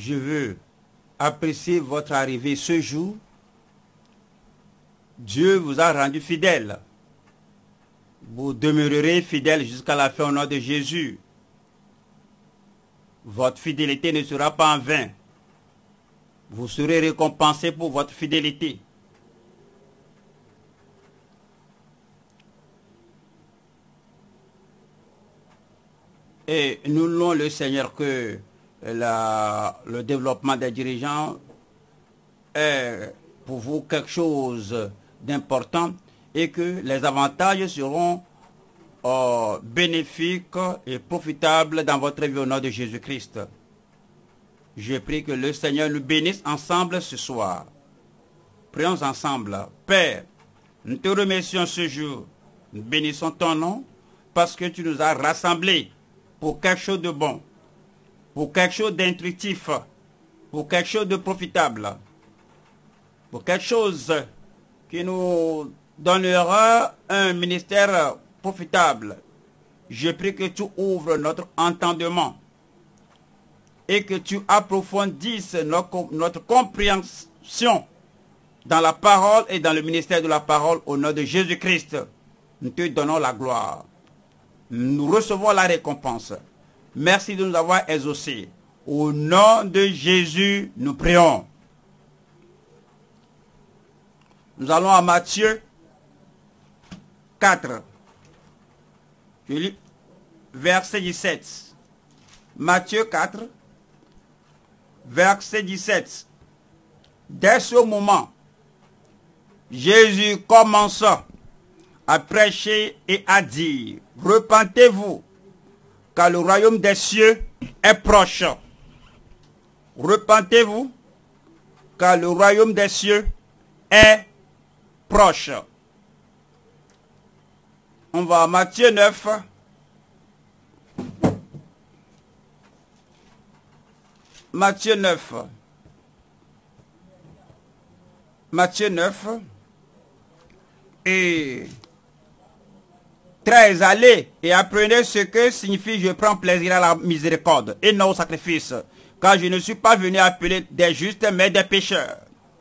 je veux apprécier votre arrivée ce jour. Dieu vous a rendu fidèle. Vous demeurerez fidèle jusqu'à la fin au nom de Jésus. Votre fidélité ne sera pas en vain. Vous serez récompensé pour votre fidélité. Et nous louons le Seigneur que le développement des dirigeants est pour vous quelque chose d'important et que les avantages seront bénéfiques et profitables dans votre vie au nom de Jésus-Christ. Je prie que le Seigneur nous bénisse ensemble ce soir. Prions ensemble. Père, nous te remercions ce jour. Nous bénissons ton nom parce que tu nous as rassemblés pour quelque chose de bon, pour quelque chose d'intuitif, pour quelque chose de profitable, pour quelque chose qui nous donnera un ministère profitable. Je prie que tu ouvres notre entendement et que tu approfondisses notre compréhension dans la parole et dans le ministère de la parole au nom de Jésus-Christ. Nous te donnons la gloire. Nous recevons la récompense. Merci de nous avoir exaucés. Au nom de Jésus, nous prions. Nous allons à Matthieu 4. Je lis verset 17. Matthieu 4, verset 17. Dès ce moment, Jésus commença à prêcher et à dire, repentez-vous, car le royaume des cieux est proche. Repentez-vous, car le royaume des cieux est proche. On va à Matthieu 9. Matthieu 9. Matthieu 9. Et 13, allez et apprenez ce que signifie je prends plaisir à la miséricorde et non au sacrifice, car je ne suis pas venu appeler des justes mais des pécheurs.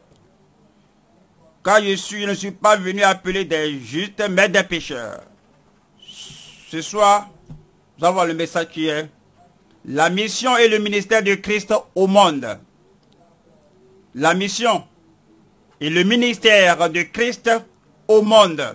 Car je ne suis pas venu appeler des justes mais des pécheurs. Ce soir, nous allons voir le message qui est la mission et le ministère de Christ au monde. La mission et le ministère de Christ au monde.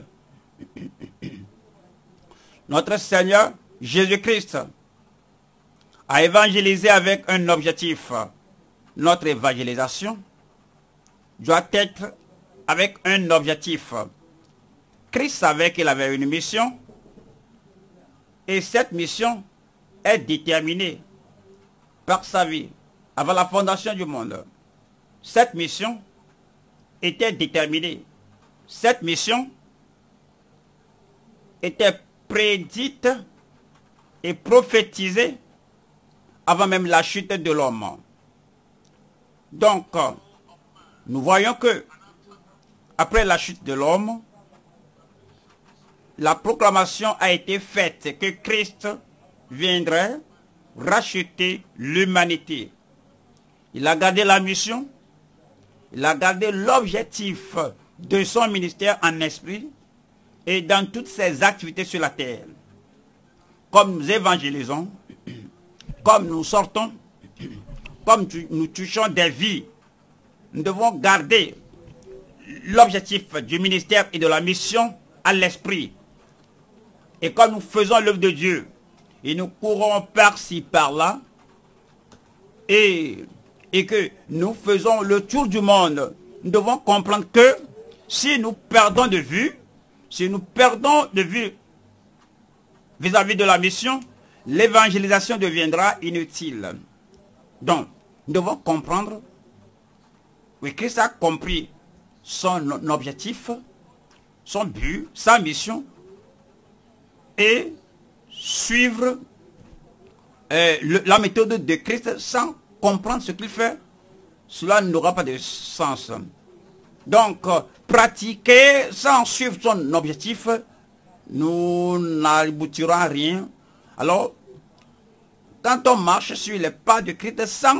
Notre Seigneur Jésus-Christ a évangélisé avec un objectif. Notre évangélisation doit être avec un objectif. Christ savait qu'il avait une mission et cette mission est déterminée par sa vie avant la fondation du monde. Cette mission était déterminée. Cette mission était prédite et prophétisée avant même la chute de l'homme. Donc, nous voyons que après la chute de l'homme, la proclamation a été faite que Christ viendrait racheter l'humanité. Il a gardé la mission, il a gardé l'objectif de son ministère en esprit et dans toutes ses activités sur la terre. Comme nous évangélisons, comme nous sortons, comme nous touchons des vies, nous devons garder l'objectif du ministère et de la mission à l'esprit. Et quand nous faisons l'œuvre de Dieu, et nous courons par-ci, par-là, et que nous faisons le tour du monde, nous devons comprendre que si nous perdons de vue, vis-à-vis de la mission, l'évangélisation deviendra inutile. Donc, nous devons comprendre, oui, Christ a compris son objectif, son but, sa mission, et suivre la méthode de Christ sans comprendre ce qu'il fait, cela n'aura pas de sens. Donc, pratiquer sans suivre son objectif, nous n'aboutirons à rien. Alors, quand on marche sur les pas de Christ sans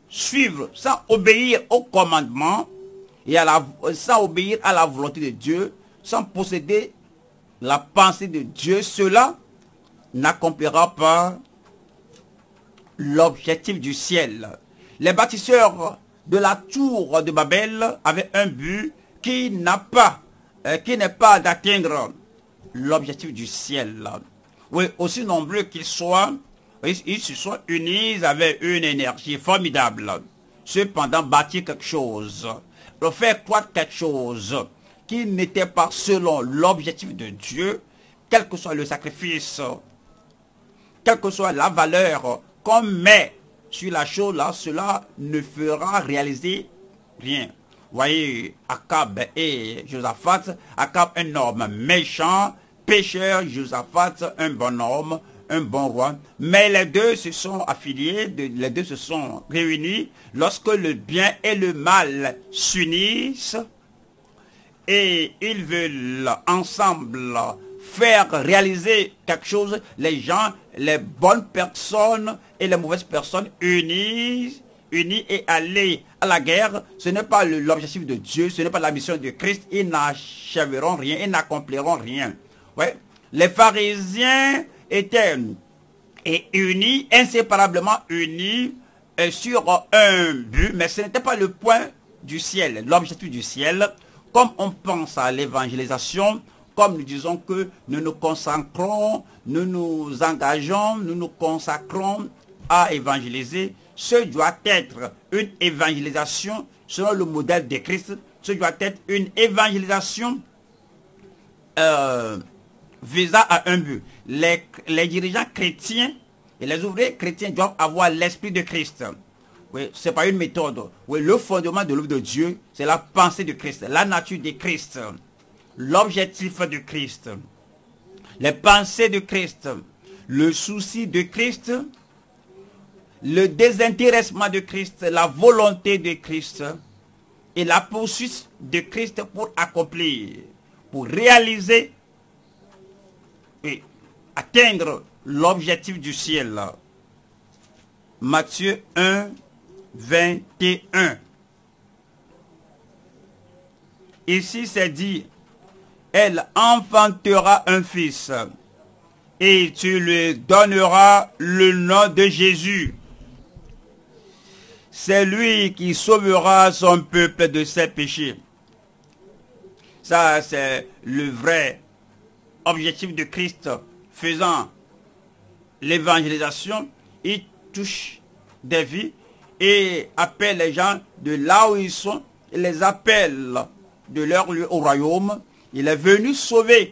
suivre, sans obéir au commandement et sans obéir à la volonté de Dieu, sans posséder la pensée de Dieu, cela n'accomplira pas l'objectif du ciel. Les bâtisseurs de la tour de Babel avaient un but qui n'est pas d'atteindre l'objectif du ciel. Oui, aussi nombreux qu'ils soient, ils se sont unis avec une énergie formidable. Cependant, bâtir quelque chose, faire croire quelque chose qui n'était pas selon l'objectif de Dieu, quel que soit le sacrifice, quelle que soit la valeur qu'on met sur la chose là, cela ne fera réaliser rien. Voyez, Akab et Josaphat, Akab un homme méchant, pécheur, Josaphat un bon homme, un bon roi. Mais les deux se sont affiliés, les deux se sont réunis lorsque le bien et le mal s'unissent et ils veulent ensemble faire réaliser quelque chose. Les gens, les bonnes personnes et les mauvaises personnes unis et aller à la guerre, ce n'est pas l'objectif de Dieu, ce n'est pas la mission de Christ. Ils n'achèveront rien, ils n'accompliront rien. Ouais. Les pharisiens étaient unis, inséparablement unis sur un but, mais ce n'était pas le point du ciel, l'objectif du ciel. Comme on pense à l'évangélisation, comme nous disons que nous nous consacrons, nous nous engageons, nous nous consacrons à évangéliser, ce doit être une évangélisation selon le modèle de Christ. Ce doit être une évangélisation visant à un but. Les dirigeants chrétiens et les ouvriers chrétiens doivent avoir l'esprit de Christ. Oui, ce n'est pas une méthode. Oui, le fondement de l'œuvre de Dieu, c'est la pensée de Christ, la nature de Christ, l'objectif de Christ, les pensées de Christ, le souci de Christ, le désintéressement de Christ, la volonté de Christ et la poursuite de Christ pour accomplir, pour réaliser et atteindre l'objectif du ciel. Matthieu 1, 21. Ici c'est dit, elle enfantera un fils et tu lui donneras le nom de Jésus. C'est lui qui sauvera son peuple de ses péchés. Ça, c'est le vrai objectif de Christ faisant l'évangélisation. Il touche des vies et appelle les gens de là où ils sont. Il les appelle de leur lieu au royaume. Il est venu sauver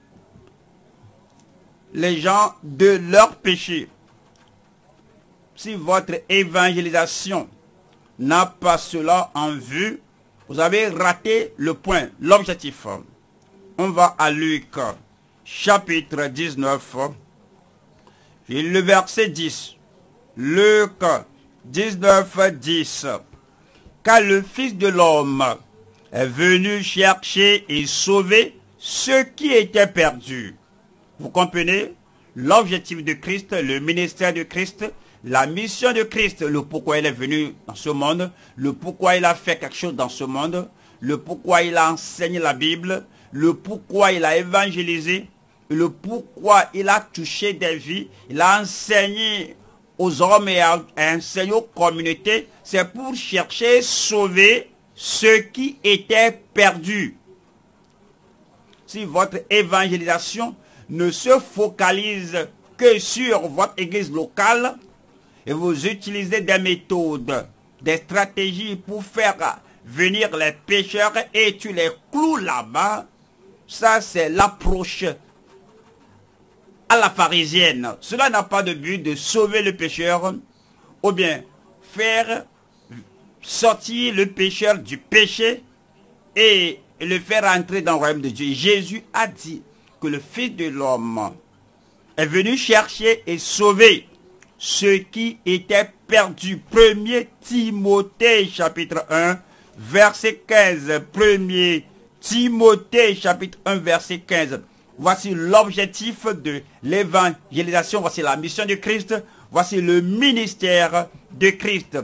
les gens de leurs péchés. Si votre évangélisation n'a pas cela en vue, vous avez raté le point, l'objectif. On va à Luc, chapitre 19, et le verset 10. Luc 19, 10. Car le Fils de l'homme est venu chercher et sauver ceux qui étaient perdus. Vous comprenez l'objectif de Christ, le ministère de Christ, la mission de Christ, le pourquoi il est venu dans ce monde, le pourquoi il a fait quelque chose dans ce monde, le pourquoi il a enseigné la Bible, le pourquoi il a évangélisé, le pourquoi il a touché des vies, il a enseigné aux hommes et a enseigné aux communautés, c'est pour chercher, sauver ceux qui étaient perdus. Si votre évangélisation ne se focalise que sur votre église locale et vous utilisez des méthodes, des stratégies pour faire venir les pécheurs et tu les cloues là-bas, ça c'est l'approche à la pharisienne. Cela n'a pas de but de sauver le pécheur ou bien faire sortir le pécheur du péché et le faire entrer dans le royaume de Dieu. Jésus a dit que le Fils de l'homme est venu chercher et sauver ceux qui étaient perdus. 1er Timothée chapitre 1 verset 15. 1er Timothée chapitre 1 verset 15. Voici l'objectif de l'évangélisation. Voici la mission de Christ. Voici le ministère de Christ.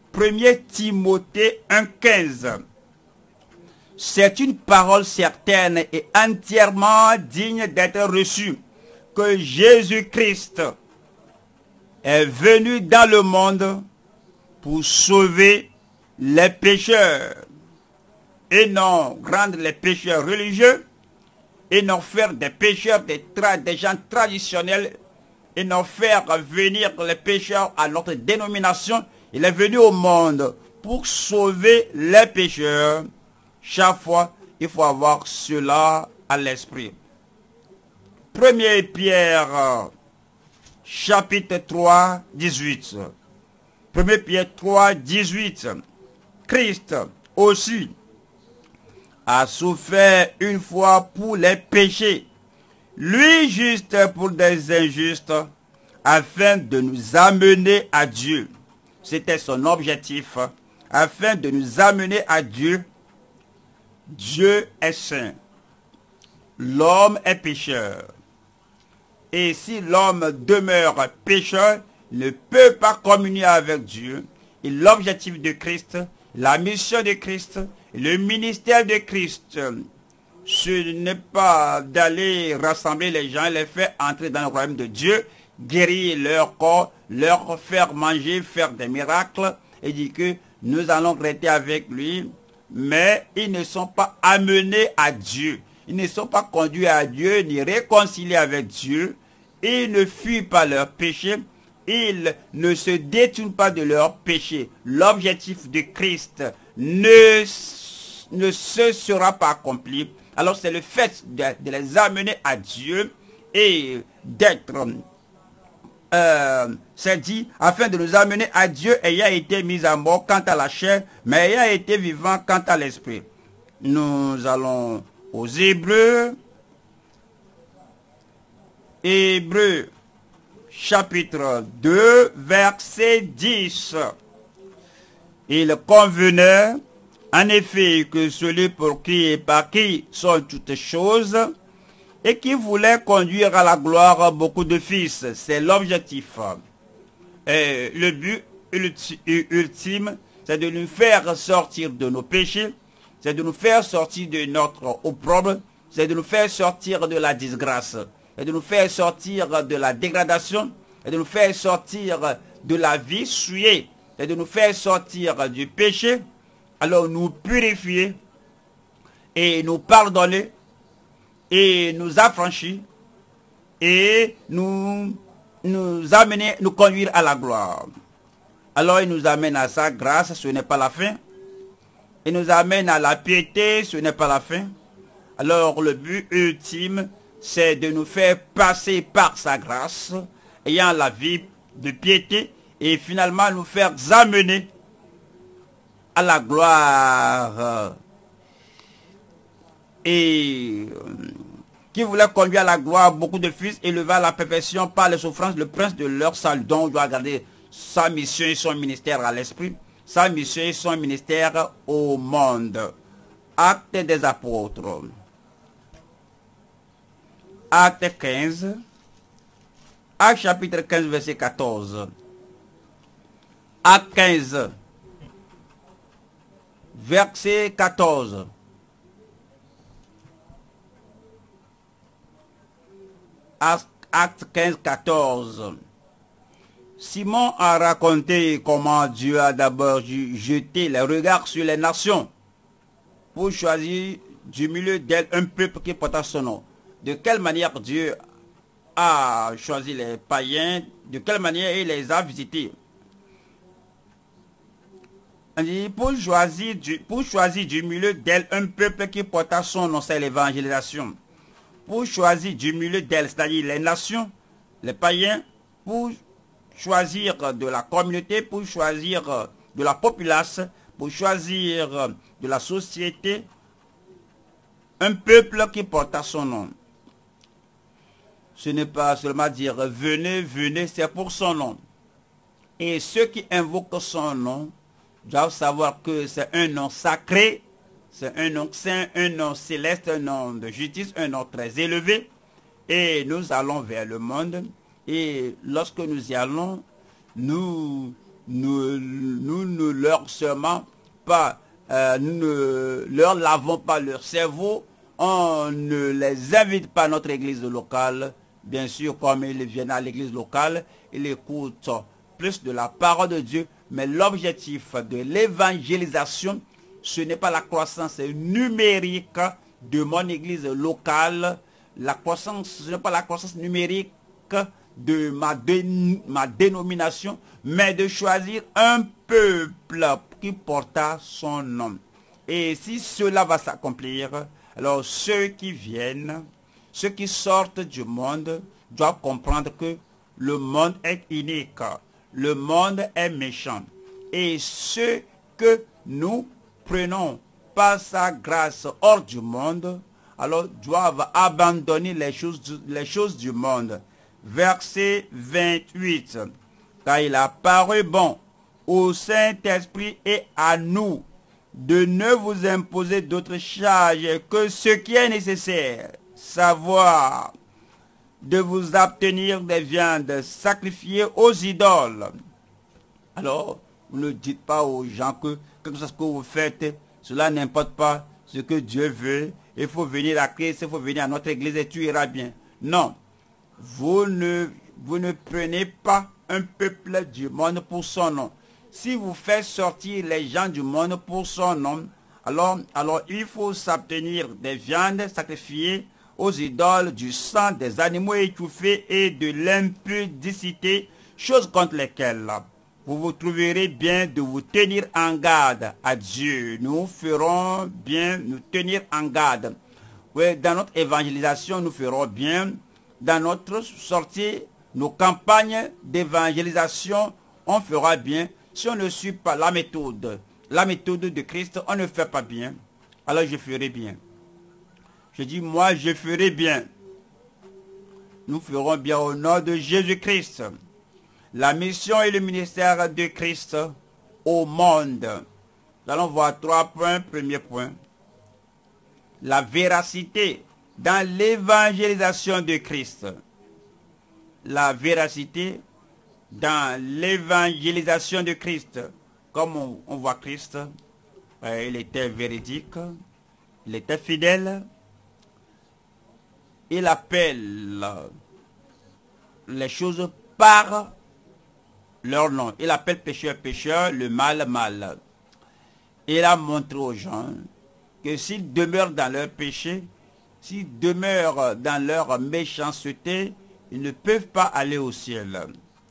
1er Timothée 1,15. C'est une parole certaine et entièrement digne d'être reçue que Jésus-Christ est venu dans le monde pour sauver les pécheurs et non rendre les pécheurs religieux et non faire des pécheurs des gens traditionnels et non faire venir les pécheurs à notre dénomination. Il est venu au monde pour sauver les pécheurs. Chaque fois, il faut avoir cela à l'esprit. 1er Pierre, chapitre 3, 18. 1er Pierre 3, 18. Christ aussi a souffert une fois pour les péchés, lui juste pour des injustes, afin de nous amener à Dieu. C'était son objectif, afin de nous amener à Dieu. Dieu est saint. L'homme est pécheur. Et si l'homme demeure pécheur, il ne peut pas communier avec Dieu. Et l'objectif de Christ, la mission de Christ, le ministère de Christ, ce n'est pas d'aller rassembler les gens, les faire entrer dans le royaume de Dieu, guérir leur corps, leur faire manger, faire des miracles, et dire que nous allons rester avec lui. Mais ils ne sont pas amenés à Dieu. Ils ne sont pas conduits à Dieu, ni réconciliés avec Dieu. Ils ne fuient pas leurs péchés. Ils ne se détournent pas de leurs péchés. L'objectif de Christ ne se sera pas accompli. Alors c'est le fait de les amener à Dieu et d'être... c'est dit, afin de nous amener à Dieu ayant été mis à mort quant à la chair, mais ayant été vivant quant à l'esprit. Nous allons aux Hébreux. Hébreux, chapitre 2, verset 10. Il convenait, en effet, que celui pour qui et par qui sont toutes choses, et qui voulait conduire à la gloire beaucoup de fils. C'est l'objectif. Le but ultime, c'est de nous faire sortir de nos péchés, c'est de nous faire sortir de notre opprobre, c'est de nous faire sortir de la disgrâce, c'est de nous faire sortir de la dégradation, c'est de nous faire sortir de la vie souillée, c'est de nous faire sortir du péché, alors nous purifier et nous pardonner, et nous affranchir et nous amener, nous conduire à la gloire. Alors il nous amène à sa grâce, ce n'est pas la fin. Il nous amène à la piété, ce n'est pas la fin. Alors le but ultime, c'est de nous faire passer par sa grâce, ayant la vie de piété, et finalement nous faire amener à la gloire. Et qui voulait conduire à la gloire beaucoup de fils, élever à la perfection par les souffrances, le prince de leur salut. Donc on doit garder sa mission et son ministère à l'esprit, sa mission et son ministère au monde. Acte des apôtres. Acte 15. Acte chapitre 15, verset 14. Acte 15. Verset 14. Acte 15, 14. Simon a raconté comment Dieu a d'abord jeté les regards sur les nations pour choisir du milieu d'elles un peuple qui porta son nom. De quelle manière Dieu a choisi les païens, de quelle manière il les a visités. On dit, pour choisir du milieu d'elles un peuple qui porta son nom, c'est l'évangélisation. Pour choisir du milieu d'elles, c'est-à-dire les nations, les païens, pour choisir de la communauté, pour choisir de la populace, pour choisir de la société, un peuple qui porta son nom. Ce n'est pas seulement dire venez, venez, c'est pour son nom. Et ceux qui invoquent son nom doivent savoir que c'est un nom sacré, c'est un nom saint, un nom céleste, un nom de justice, un nom très élevé. Et nous allons vers le monde. Et lorsque nous y allons, nous nous ne leur seulement pas, nous ne leur lavons pas leur cerveau, on ne les invite pas à notre église locale. Bien sûr, comme ils viennent à l'église locale, ils écoutent plus de la parole de Dieu, mais l'objectif de l'évangélisation, ce n'est pas la croissance numérique de mon église locale, ce n'est pas la croissance numérique de ma dénomination, mais de choisir un peuple qui porta son nom. Et si cela va s'accomplir, alors ceux qui viennent, ceux qui sortent du monde, doivent comprendre que le monde est unique, le monde est méchant. Et ceux que nous prenons par sa grâce hors du monde, alors doivent abandonner les choses du monde. Verset 28. Car il a paru bon au Saint-Esprit et à nous de ne vous imposer d'autres charges que ce qui est nécessaire, savoir de vous abstenir des viandes sacrifiées aux idoles. Alors, vous ne dites pas aux gens que quelque chose que vous faites, cela n'importe pas ce que Dieu veut. Il faut venir à Christ, il faut venir à notre église et tu iras bien. Non, vous ne prenez pas un peuple du monde pour son nom. Si vous faites sortir les gens du monde pour son nom, alors il faut s'abstenir des viandes sacrifiées aux idoles, du sang des animaux étouffés et de l'impudicité, choses contre lesquelles vous vous trouverez bien de vous tenir en garde à Dieu. Nous ferons bien nous tenir en garde. Oui, dans notre évangélisation, nous ferons bien. Dans notre sortie, nos campagnes d'évangélisation, on fera bien. Si on ne suit pas la méthode de Christ, on ne fait pas bien. Alors je ferai bien. Je dis, moi, je ferai bien. Nous ferons bien au nom de Jésus-Christ. La mission et le ministère de Christ au monde. Nous allons voir 3 points. Premier point. La véracité dans l'évangélisation de Christ. La véracité dans l'évangélisation de Christ. Comme on voit Christ, il était véridique, il était fidèle. Il appelle les choses par leur nom. Il appelle pécheur, pécheur, le mal, mal. Il a montré aux gens que s'ils demeurent dans leur péché, s'ils demeurent dans leur méchanceté, ils ne peuvent pas aller au ciel.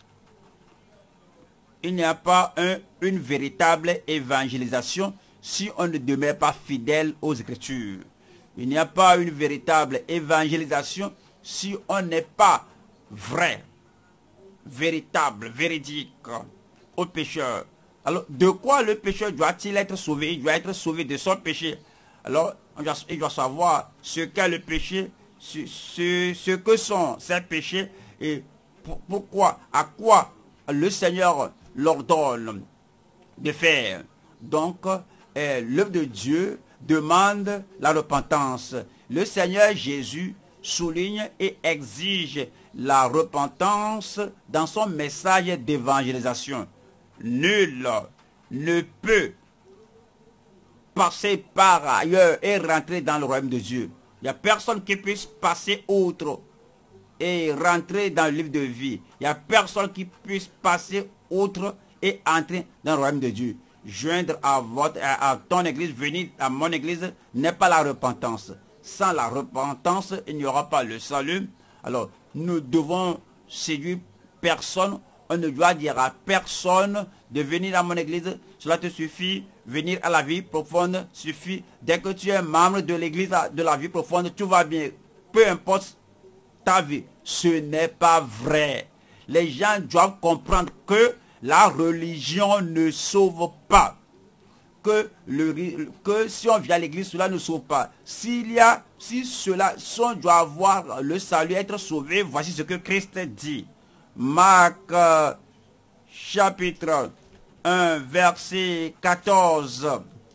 Il n'y a pas une véritable évangélisation si on ne demeure pas fidèle aux Écritures. Il n'y a pas une véritable évangélisation si on n'est pas vrai, véritable, véridique au pécheur. Alors, de quoi le pécheur doit-il être sauvé? Il doit être sauvé de son péché. Alors, il doit savoir ce qu'est le péché, ce que sont ces péchés et pourquoi, à quoi le Seigneur l'ordonne de faire. Donc, l'œuvre de Dieu demande la repentance. Le Seigneur Jésus souligne et exige la repentance dans son message d'évangélisation. Nul ne peut passer par ailleurs et rentrer dans le royaume de Dieu. Il n'y a personne qui puisse passer outre et rentrer dans le livre de vie. Il n'y a personne qui puisse passer outre et entrer dans le royaume de Dieu. Joindre à ton église, venir à mon église n'est pas la repentance. Sans la repentance, il n'y aura pas le salut. Alors, nous devons séduire personne. On ne doit dire à personne de venir à mon église. Cela te suffit. Venir à la vie profonde suffit. Dès que tu es membre de l'église de la vie profonde, tout va bien. Peu importe ta vie. Ce n'est pas vrai. Les gens doivent comprendre que la religion ne sauve pas. Que si on vient à l'église, cela ne sauve pas. Si on doit avoir le salut, être sauvé, voici ce que Christ dit. Marc chapitre 1, verset 14.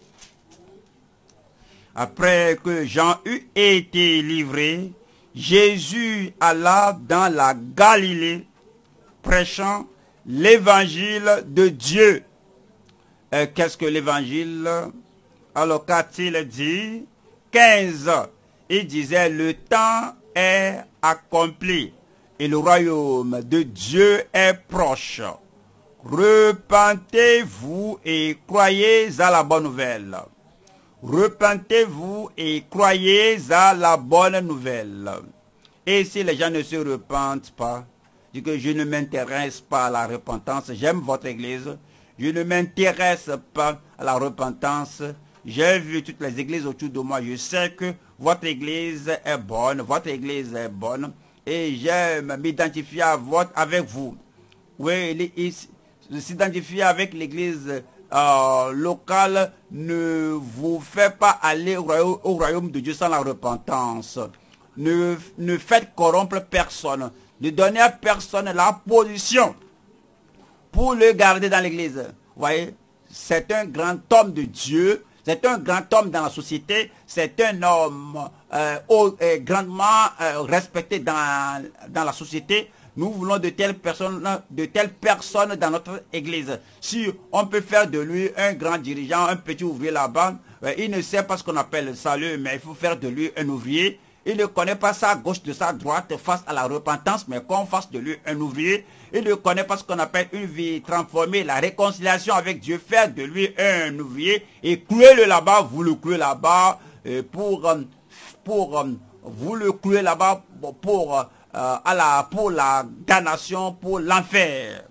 Après que Jean eut été livré, Jésus alla dans la Galilée, prêchant l'évangile de Dieu. Qu'est-ce que l'évangile? Alors, qu'a-t-il dit? 15. Il disait, le temps est accompli et le royaume de Dieu est proche. Repentez-vous et croyez à la bonne nouvelle. Repentez-vous et croyez à la bonne nouvelle. Et si les gens ne se repentent pas, dit que je ne m'intéresse pas à la repentance, j'aime votre église, je ne m'intéresse pas à la repentance, j'ai vu toutes les églises autour de moi, je sais que votre église est bonne, et j'aime m'identifier avec vous. Oui, s'identifier avec l'église locale ne vous fait pas aller au royaume de Dieu sans la repentance. Ne faites corrompre personne. Ne donnez à personne la position pour le garder dans l'église. Vous voyez, c'est un grand homme de Dieu, c'est un grand homme dans la société, c'est un homme grandement respecté dans la société. Nous voulons de telles personnes dans notre église. Si on peut faire de lui un grand dirigeant, un petit ouvrier là-bas, il ne sait pas ce qu'on appelle le salut, mais il faut faire de lui un ouvrier. Il ne connaît pas sa gauche de sa droite face à la repentance, mais qu'on fasse de lui un ouvrier. Il ne connaît pas ce qu'on appelle une vie transformée, la réconciliation avec Dieu, faire de lui un ouvrier et clouez-le là-bas, vous le clouez là-bas vous le clouez là-bas pour la damnation, pour l'enfer.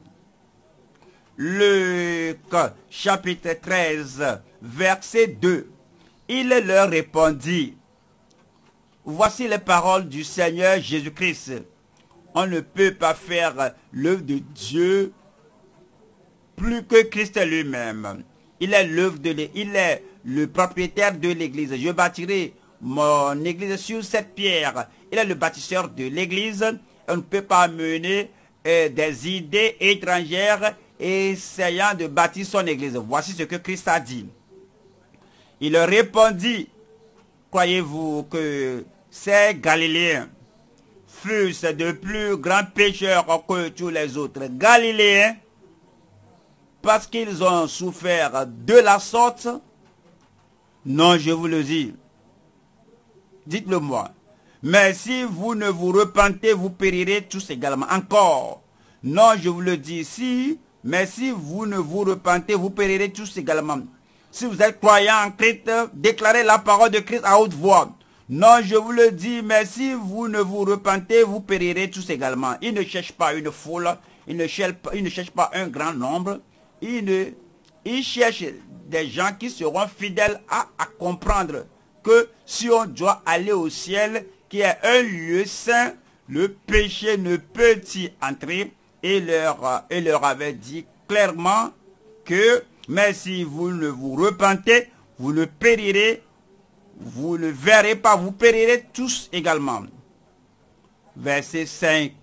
Luc chapitre 13, verset 2. Il leur répondit, voici les paroles du Seigneur Jésus-Christ. On ne peut pas faire l'œuvre de Dieu plus que Christ lui-même. Il est l'œuvre de l'Église, il est le propriétaire de l'Église. Je bâtirai mon Église sur cette pierre. Il est le bâtisseur de l'Église. On ne peut pas mener des idées étrangères essayant de bâtir son Église. Voici ce que Christ a dit. Il leur répondit, croyez-vous que ces Galiléens fussent de plus grands pécheurs que tous les autres Galiléens parce qu'ils ont souffert de la sorte? Non, je vous le dis. Dites-le moi. Mais si vous ne vous repentez, vous périrez tous également. Encore. Non, je vous le dis. Mais si vous ne vous repentez, vous périrez tous également. Si vous êtes croyant en Christ, déclarez la parole de Christ à haute voix. Non, je vous le dis, mais si vous ne vous repentez, vous périrez tous également. Il ne cherche pas une foule, il ne cherche pas un grand nombre. Il cherche des gens qui seront fidèles à comprendre que si on doit aller au ciel, qui est un lieu saint, le péché ne peut y entrer. Et leur avait dit clairement que, mais si vous ne vous repentez, vous ne périrez, vous ne verrez pas, vous périrez tous également. Verset 5.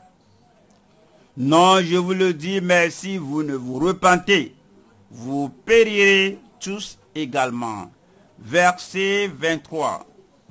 Non, je vous le dis, mais si vous ne vous repentez, vous périrez tous également. Verset 23.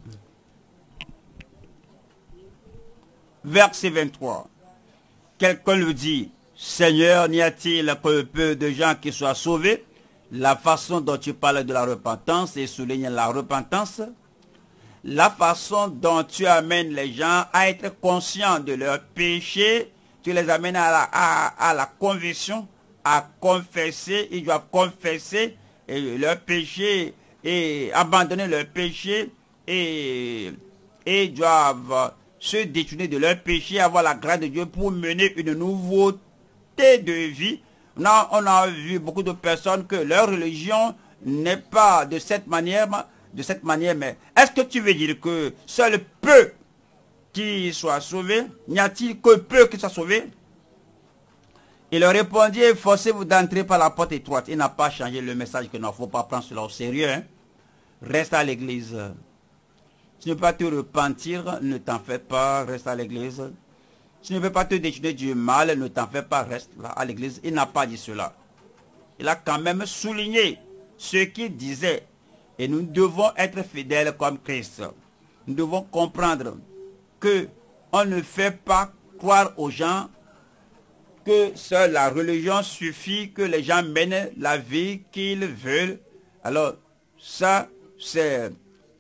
Verset 23. Quelqu'un le dit, Seigneur, n'y a-t-il que peu de gens qui soient sauvés? La façon dont tu parles de la repentance et souligne la repentance, la façon dont tu amènes les gens à être conscients de leurs péchés, tu les amènes à la conviction, à confesser, ils doivent confesser leurs péchés et abandonner leurs péchés et doivent se détourner de leurs péchés, avoir la grâce de Dieu pour mener une nouveauté de vie. Non, on a vu beaucoup de personnes que leur religion n'est pas de cette manière, mais est-ce que tu veux dire que seul peu qui soient sauvés? N'y a-t-il que peu qui soient sauvés? Il leur répondit, forcez-vous d'entrer par la porte étroite. Il n'a pas changé le message qu'il ne faut pas prendre cela au sérieux. Hein? Reste à l'église. Si tu ne peux pas te repentir, ne t'en fais pas, reste à l'église. Si tu ne veux pas te détourner du mal, ne t'en fais pas, reste là à l'église. Il n'a pas dit cela. Il a quand même souligné ce qu'il disait. Et nous devons être fidèles comme Christ. Nous devons comprendre que on ne fait pas croire aux gens que seule la religion suffit, que les gens mènent la vie qu'ils veulent. Alors, c'est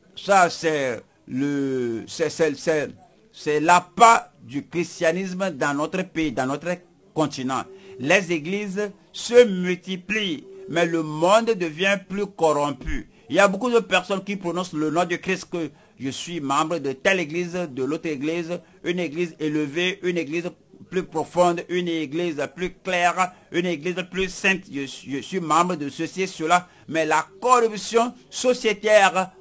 l'appât du christianisme dans notre pays, dans notre continent. Les églises se multiplient, mais le monde devient plus corrompu. Il y a beaucoup de personnes qui prononcent le nom de Christ, que je suis membre de telle église, de l'autre église, une église élevée, une église plus profonde, une église plus claire, une église plus sainte. Je suis membre de ceci et cela, mais la corruption sociétaire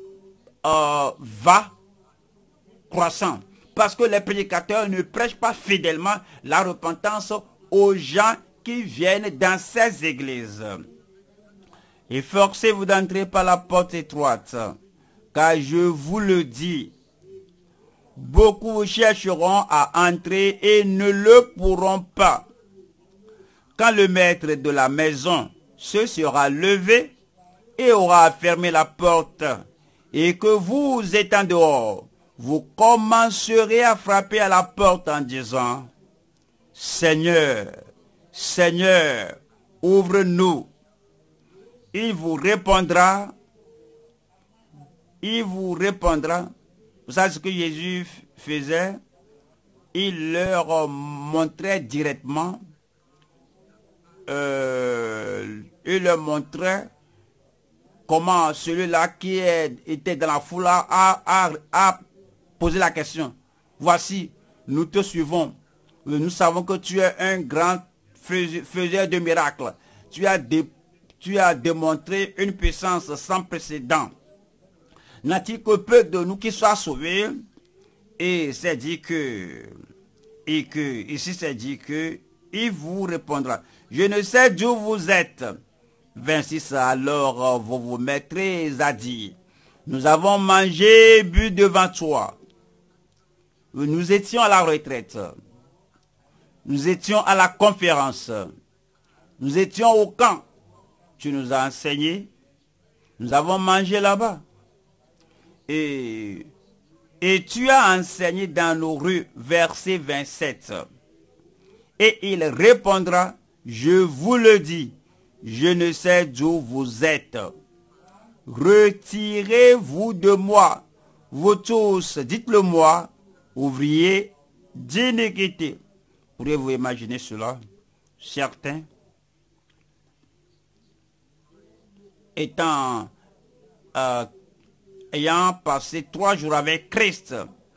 va croissant. Parce que les prédicateurs ne prêchent pas fidèlement la repentance aux gens qui viennent dans ces églises. Efforcez-vous d'entrer par la porte étroite, car je vous le dis, beaucoup chercheront à entrer et ne le pourront pas. Quand le maître de la maison se sera levé et aura fermé la porte, et que vous étant dehors, vous commencerez à frapper à la porte en disant, Seigneur, Seigneur, ouvre-nous. Il vous répondra, vous savez ce que Jésus faisait? Il leur montrait directement, il leur montrait comment celui-là qui était dans la foule a posé la question. Voici, nous te suivons. Nous savons que tu es un grand faiseur de miracles. Tu as démontré une puissance sans précédent. N'a-t-il que peu de nous qui soient sauvés? Et c'est dit ici c'est dit que il vous répondra. Je ne sais d'où vous êtes. 26, alors vous vous mettrez à dire, nous avons mangé, bu devant toi. Nous étions à la retraite. Nous étions à la conférence. Nous étions au camp. Tu nous as enseigné. Nous avons mangé là-bas. Et tu as enseigné dans nos rues, verset 27. Et il répondra, je vous le dis, je ne sais d'où vous êtes. Retirez-vous de moi, vous tous, dites-le moi, ouvriers d'iniquité. Pourriez-vous imaginer cela? Certains, ayant passé 3 jours avec Christ,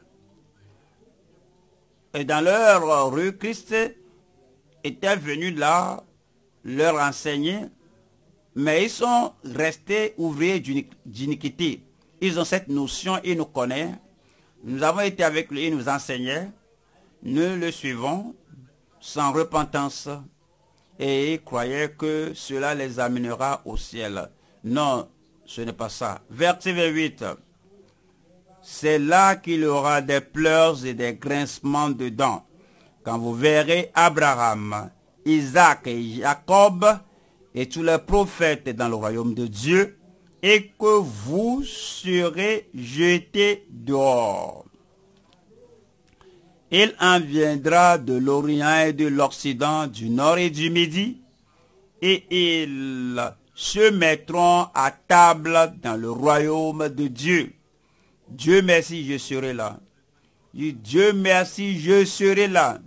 et dans leur rue, Christ était venu là leur enseigner, mais ils sont restés ouvriers d'iniquité. Ils ont cette notion, ils nous connaissent. Nous avons été avec lui, il nous enseignait. Nous le suivons sans repentance et ils croyaient que cela les amènera au ciel. Non, ce n'est pas ça. Verset 28. C'est là qu'il y aura des pleurs et des grincements de dents. Quand vous verrez Abraham, Isaac et Jacob et tous les prophètes dans le royaume de Dieu, et que vous serez jetés dehors. Il en viendra de l'Orient et de l'Occident, du Nord et du Midi, et ils se mettront à table dans le royaume de Dieu. Dieu merci, je serai là. Dieu merci, je serai là.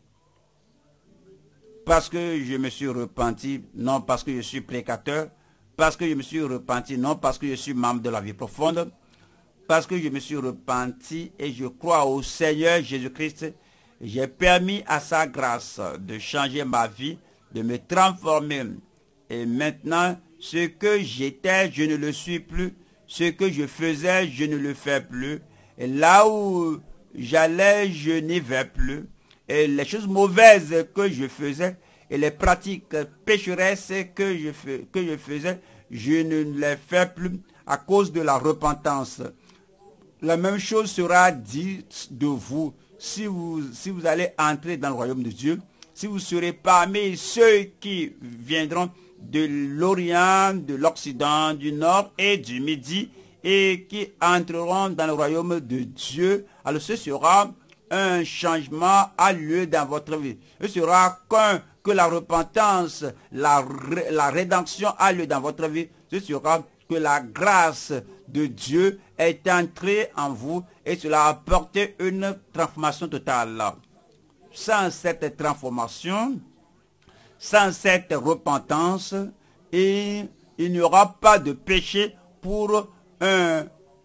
Parce que je me suis repenti, non parce que je suis prédicateur, parce que je me suis repenti, non parce que je suis membre de la vie profonde, parce que je me suis repenti et je crois au Seigneur Jésus-Christ. J'ai permis à sa grâce de changer ma vie, de me transformer. Et maintenant, ce que j'étais, je ne le suis plus. Ce que je faisais, je ne le fais plus. Et là où j'allais, je n'y vais plus. Et les choses mauvaises que je faisais et les pratiques pécheresses que je faisais, je ne les fais plus à cause de la repentance. La même chose sera dite de vous si vous allez entrer dans le royaume de Dieu, si vous serez parmi ceux qui viendront de l'Orient, de l'Occident, du Nord et du Midi et qui entreront dans le royaume de Dieu. Alors ce sera un changement a lieu dans votre vie. Ce sera quand que la repentance, la rédemption a lieu dans votre vie. Ce sera que la grâce de Dieu est entrée en vous et cela a apporté une transformation totale. Sans cette transformation, sans cette repentance, et il n'y aura pas de péché pour un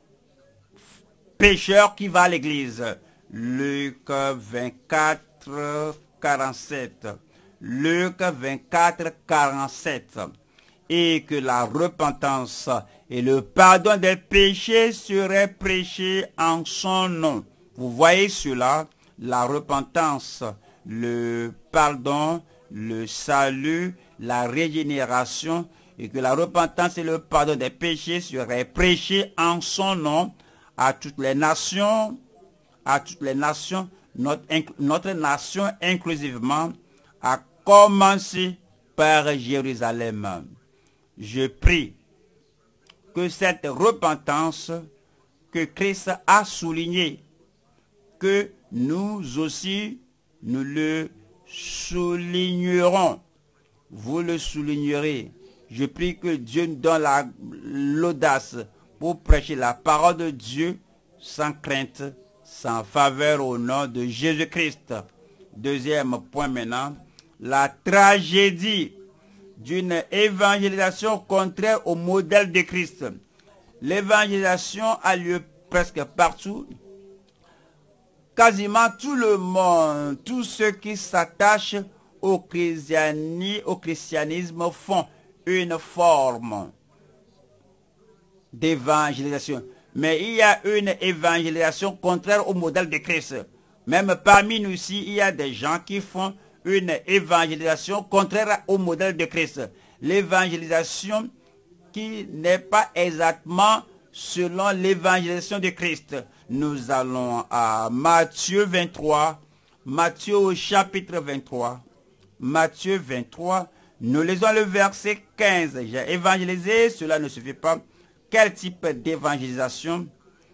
pécheur qui va à l'église. Luc 24, 47. Luc 24, 47. Et que la repentance et le pardon des péchés seraient prêchés en son nom. Vous voyez cela, la repentance, le pardon, le salut, la régénération, et que la repentance et le pardon des péchés seraient prêchés en son nom à toutes les nations, notre nation inclusivement, à commencer par Jérusalem. Je prie que cette repentance que Christ a soulignée, que nous aussi, nous le soulignerons. Vous le soulignerez. Je prie que Dieu nous donne l'audace pour prêcher la parole de Dieu sans crainte, sans faveur au nom de Jésus-Christ. Deuxième point maintenant, la tragédie d'une évangélisation contraire au modèle de Christ. L'évangélisation a lieu presque partout. Quasiment tout le monde, tous ceux qui s'attachent au christianisme font une forme d'évangélisation. Mais il y a une évangélisation contraire au modèle de Christ. Même parmi nous ici, il y a des gens qui font une évangélisation contraire au modèle de Christ. L'évangélisation qui n'est pas exactement selon l'évangélisation de Christ. Nous allons à Matthieu 23, Matthieu au chapitre 23. Matthieu 23, nous lisons le verset 15. J'ai évangélisé, cela ne suffit pas. Quel type d'évangélisation?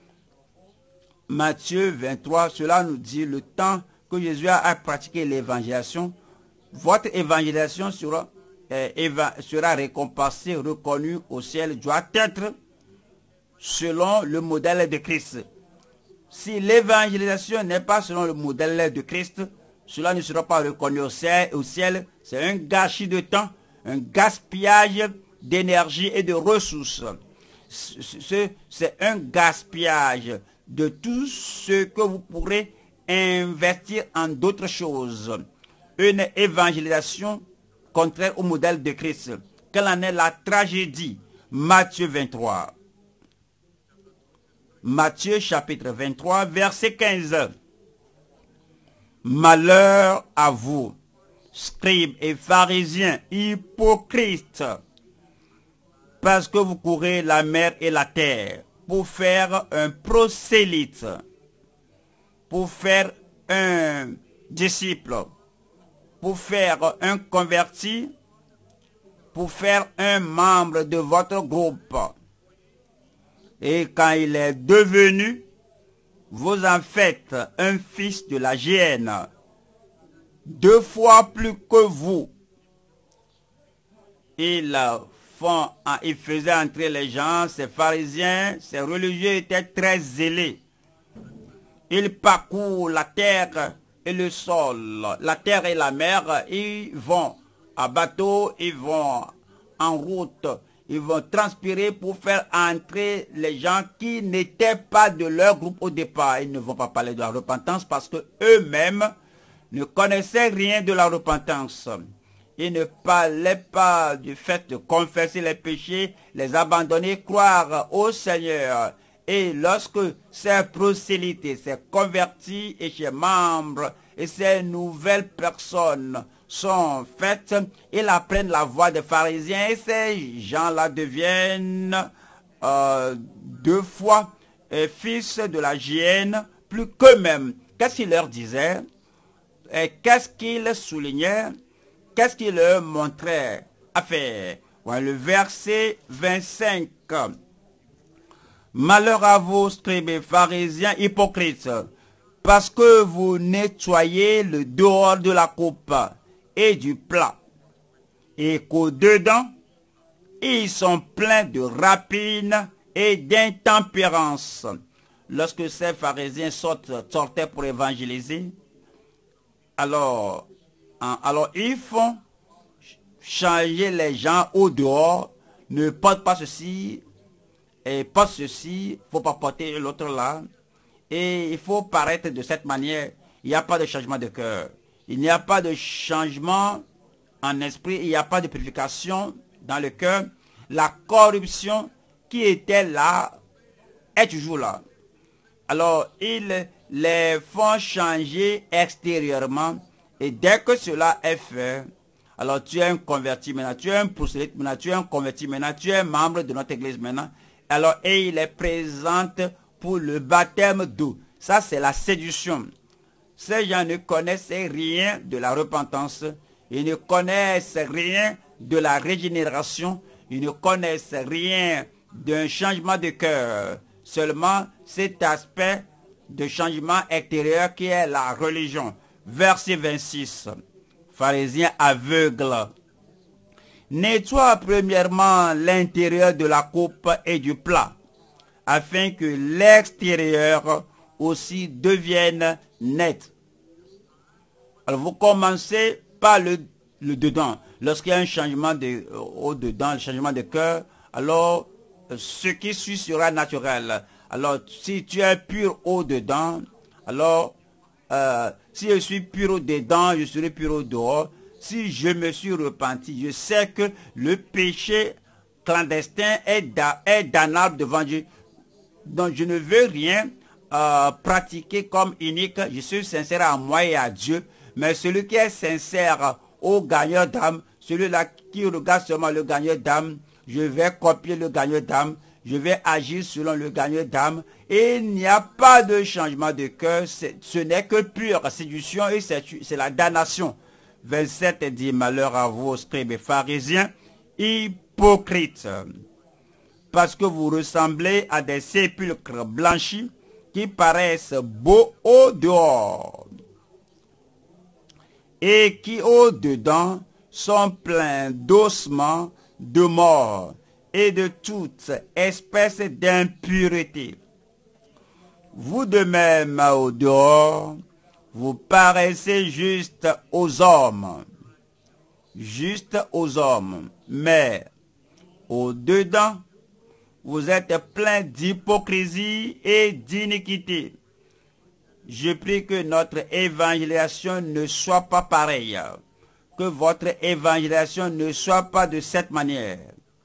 Matthieu 23, cela nous dit le temps que Jésus a pratiqué l'évangélisation. Votre évangélisation sera récompensée, reconnue au ciel, doit être selon le modèle de Christ. Si l'évangélisation n'est pas selon le modèle de Christ, cela ne sera pas reconnu au ciel. C'est un gâchis de temps, un gaspillage d'énergie et de ressources. C'est un gaspillage de tout ce que vous pourrez investir en d'autres choses. Une évangélisation contraire au modèle de Christ. Quelle en est la tragédie? Matthieu 23. Matthieu chapitre 23, verset 15. Malheur à vous, scribes et pharisiens, hypocrites, parce que vous courez la mer et la terre pour faire un prosélyte, pour faire un disciple, pour faire un converti, pour faire un membre de votre groupe. Et quand il est devenu, vous en faites un fils de la géhenne, 2 fois plus que vous. Ils faisaient entrer les gens, ces pharisiens, ces religieux étaient très zélés. Ils parcourent la terre et le sol, la terre et la mer, ils vont à bateau, ils vont en route, ils vont transpirer pour faire entrer les gens qui n'étaient pas de leur groupe au départ. Ils ne vont pas parler de la repentance parce que eux-mêmes ne connaissaient rien de la repentance. Ils ne parlaient pas du fait de confesser les péchés, les abandonner, croire au Seigneur. Et lorsque ces prosélytes, ces convertis et ces membres et ces nouvelles personnes sont faites, ils apprennent la voie des pharisiens et ces gens-là deviennent 2 fois fils de la géhenne plus qu'eux-mêmes. Qu'est-ce qu'ils leur disaient? Qu'est-ce qu'ils soulignaient? Qu'est-ce qu'il leur montrait à faire? Le verset 25. Malheur à vous, scribes et pharisiens hypocrites, Parce que vous nettoyez le dehors de la coupe et du plat, et qu'au-dedans, ils sont pleins de rapines et d'intempérance. Lorsque ces pharisiens sortaient pour évangéliser, alors ils font changer les gens au dehors, ne portent pas ceci, et portent ceci, il ne faut pas porter l'autre là. Et il faut paraître de cette manière. Il n'y a pas de changement de cœur. Il n'y a pas de changement en esprit. Il n'y a pas de purification dans le cœur. La corruption qui était là est toujours là. Alors, ils les font changer extérieurement. Et dès que cela est fait, alors tu es un converti maintenant, tu es un prosélyte maintenant, tu es un converti maintenant, tu es membre de notre église maintenant. Alors, et il les présente pour le baptême d'eau. Ça, c'est la séduction. Ces gens ne connaissent rien de la repentance. Ils ne connaissent rien de la régénération. Ils ne connaissent rien d'un changement de cœur. Seulement cet aspect de changement extérieur qui est la religion. Verset 26. Pharisiens aveugles. Nettoie premièrement l'intérieur de la coupe et du plat, afin que l'extérieur aussi devienne net. Alors vous commencez par le dedans. Lorsqu'il y a un changement au dedans, le changement de cœur, alors ce qui suit sera naturel. Alors si tu es pur au dedans, alors si je suis pur au dedans, je serai pur au dehors. Si je me suis repenti, je sais que le péché clandestin est damnable devant Dieu. Donc je ne veux rien pratiquer comme unique. Je suis sincère à moi et à Dieu. Mais celui qui est sincère au gagneur d'âme, celui-là qui regarde seulement le gagneur d'âme, je vais copier le gagneur d'âme. Je vais agir selon le gagneur d'âme. Et il n'y a pas de changement de cœur. Ce n'est que pure séduction et c'est la damnation. 27 dit, malheur à vous, scribes et pharisiens, hypocrites, parce que vous ressemblez à des sépulcres blanchis qui paraissent beaux au dehors et qui au dedans sont pleins d'ossements de mort et de toute espèce d'impureté. Vous de même au dehors, vous paraissez juste aux hommes, mais au dedans, vous êtes plein d'hypocrisie et d'iniquité. Je prie que notre évangélisation ne soit pas pareille, que votre évangélisation ne soit pas de cette manière.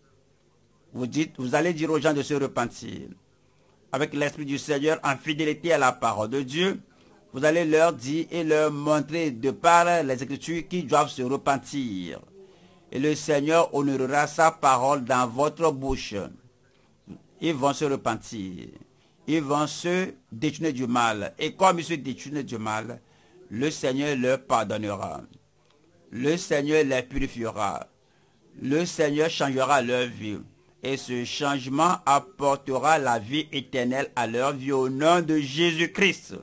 Vous allez dire aux gens de se repentir. Avec l'Esprit du Seigneur, en fidélité à la parole de Dieu, vous allez leur dire et leur montrer de par les Écritures qu'ils doivent se repentir. Et le Seigneur honorera sa parole dans votre bouche. Ils vont se repentir. Ils vont se détourner du mal. Et comme ils se détournent du mal, le Seigneur leur pardonnera. Le Seigneur les purifiera. Le Seigneur changera leur vie. Et ce changement apportera la vie éternelle à leur vie au nom de Jésus-Christ.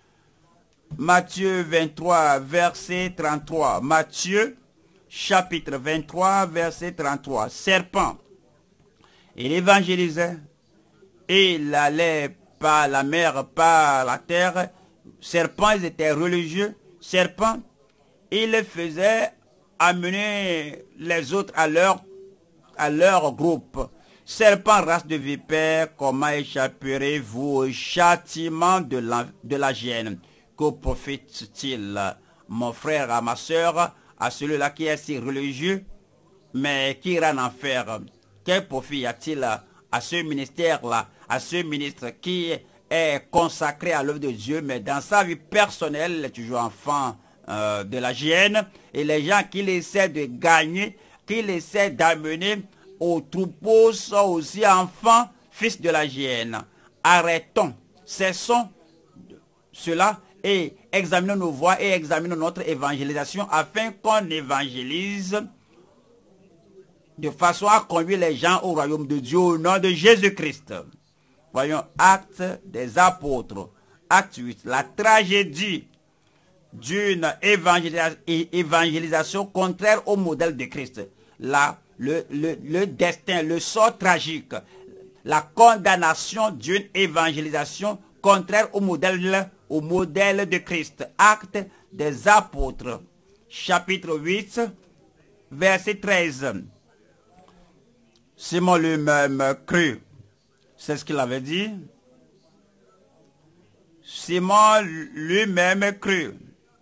Matthieu 23, verset 33. Matthieu, chapitre 23, verset 33. Serpent. Il évangélisait. Et il allait par la mer, par la terre. Serpent, ils étaient religieux. Serpent, il faisait amener les autres à leur groupe. Serpent, race de vipère, comment échapperez-vous au châtiment de la gêne? Que profite-t-il, mon frère, à ma soeur, à celui-là qui est si religieux, mais qui ira en enfer? Quel profit y a-t-il à ce ministère-là, à ce ministre qui est consacré à l'œuvre de Dieu, mais dans sa vie personnelle, il est toujours enfant de la gêne, et les gens qu'il essaie de gagner, qu'il essaie d'amener au troupeau sont aussi enfants, fils de la gêne. Arrêtons, cessons cela et examinons nos voies et examinons notre évangélisation afin qu'on évangélise de façon à conduire les gens au royaume de Dieu au nom de Jésus-Christ. Voyons Actes des Apôtres. Acte 8, la tragédie d'une évangélisation contraire au modèle de Christ. Le destin, le sort tragique, la condamnation d'une évangélisation contraire au modèle de Christ. Acte des apôtres, chapitre 8, verset 13. Simon lui-même crut. C'est ce qu'il avait dit. Simon lui-même crut.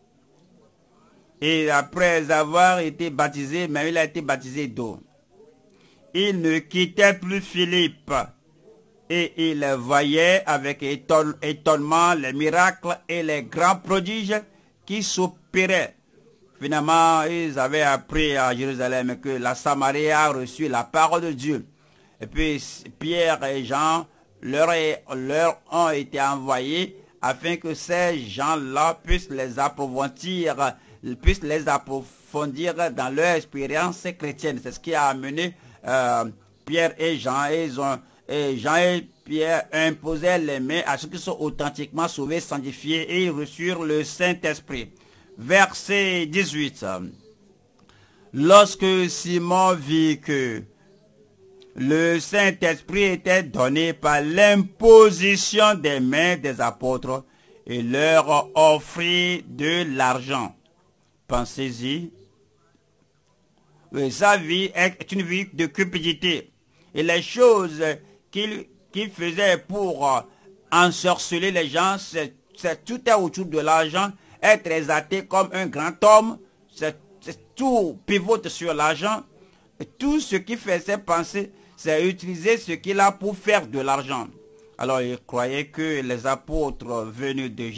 Et après avoir été baptisé, mais il a été baptisé d'eau. Il ne quittait plus Philippe. Et il voyait avec étonnement les miracles et les grands prodiges qui s'opéraient. Finalement, ils avaient appris à Jérusalem que la Samarie a reçu la parole de Dieu. Et puis Pierre et Jean leur ont été envoyés afin que ces gens-là puissent les approfondir dans leur expérience chrétienne. C'est ce qui a amené Pierre et Jean. Et Jean et Pierre imposaient les mains à ceux qui sont authentiquement sauvés, sanctifiés, et ils reçurent le Saint-Esprit. Verset 18. Lorsque Simon vit que le Saint-Esprit était donné par l'imposition des mains des apôtres, il leur offrit de l'argent. Pensez-y. Sa vie est une vie de cupidité. Et les choses qu'il faisait pour ensorceler les gens, c'est tout est autour de l'argent, être exalté comme un grand homme, c'est tout pivote sur l'argent. Tout ce qui faisait penser, c'est utiliser ce qu'il a pour faire de l'argent. Alors il croyait que les apôtres venus de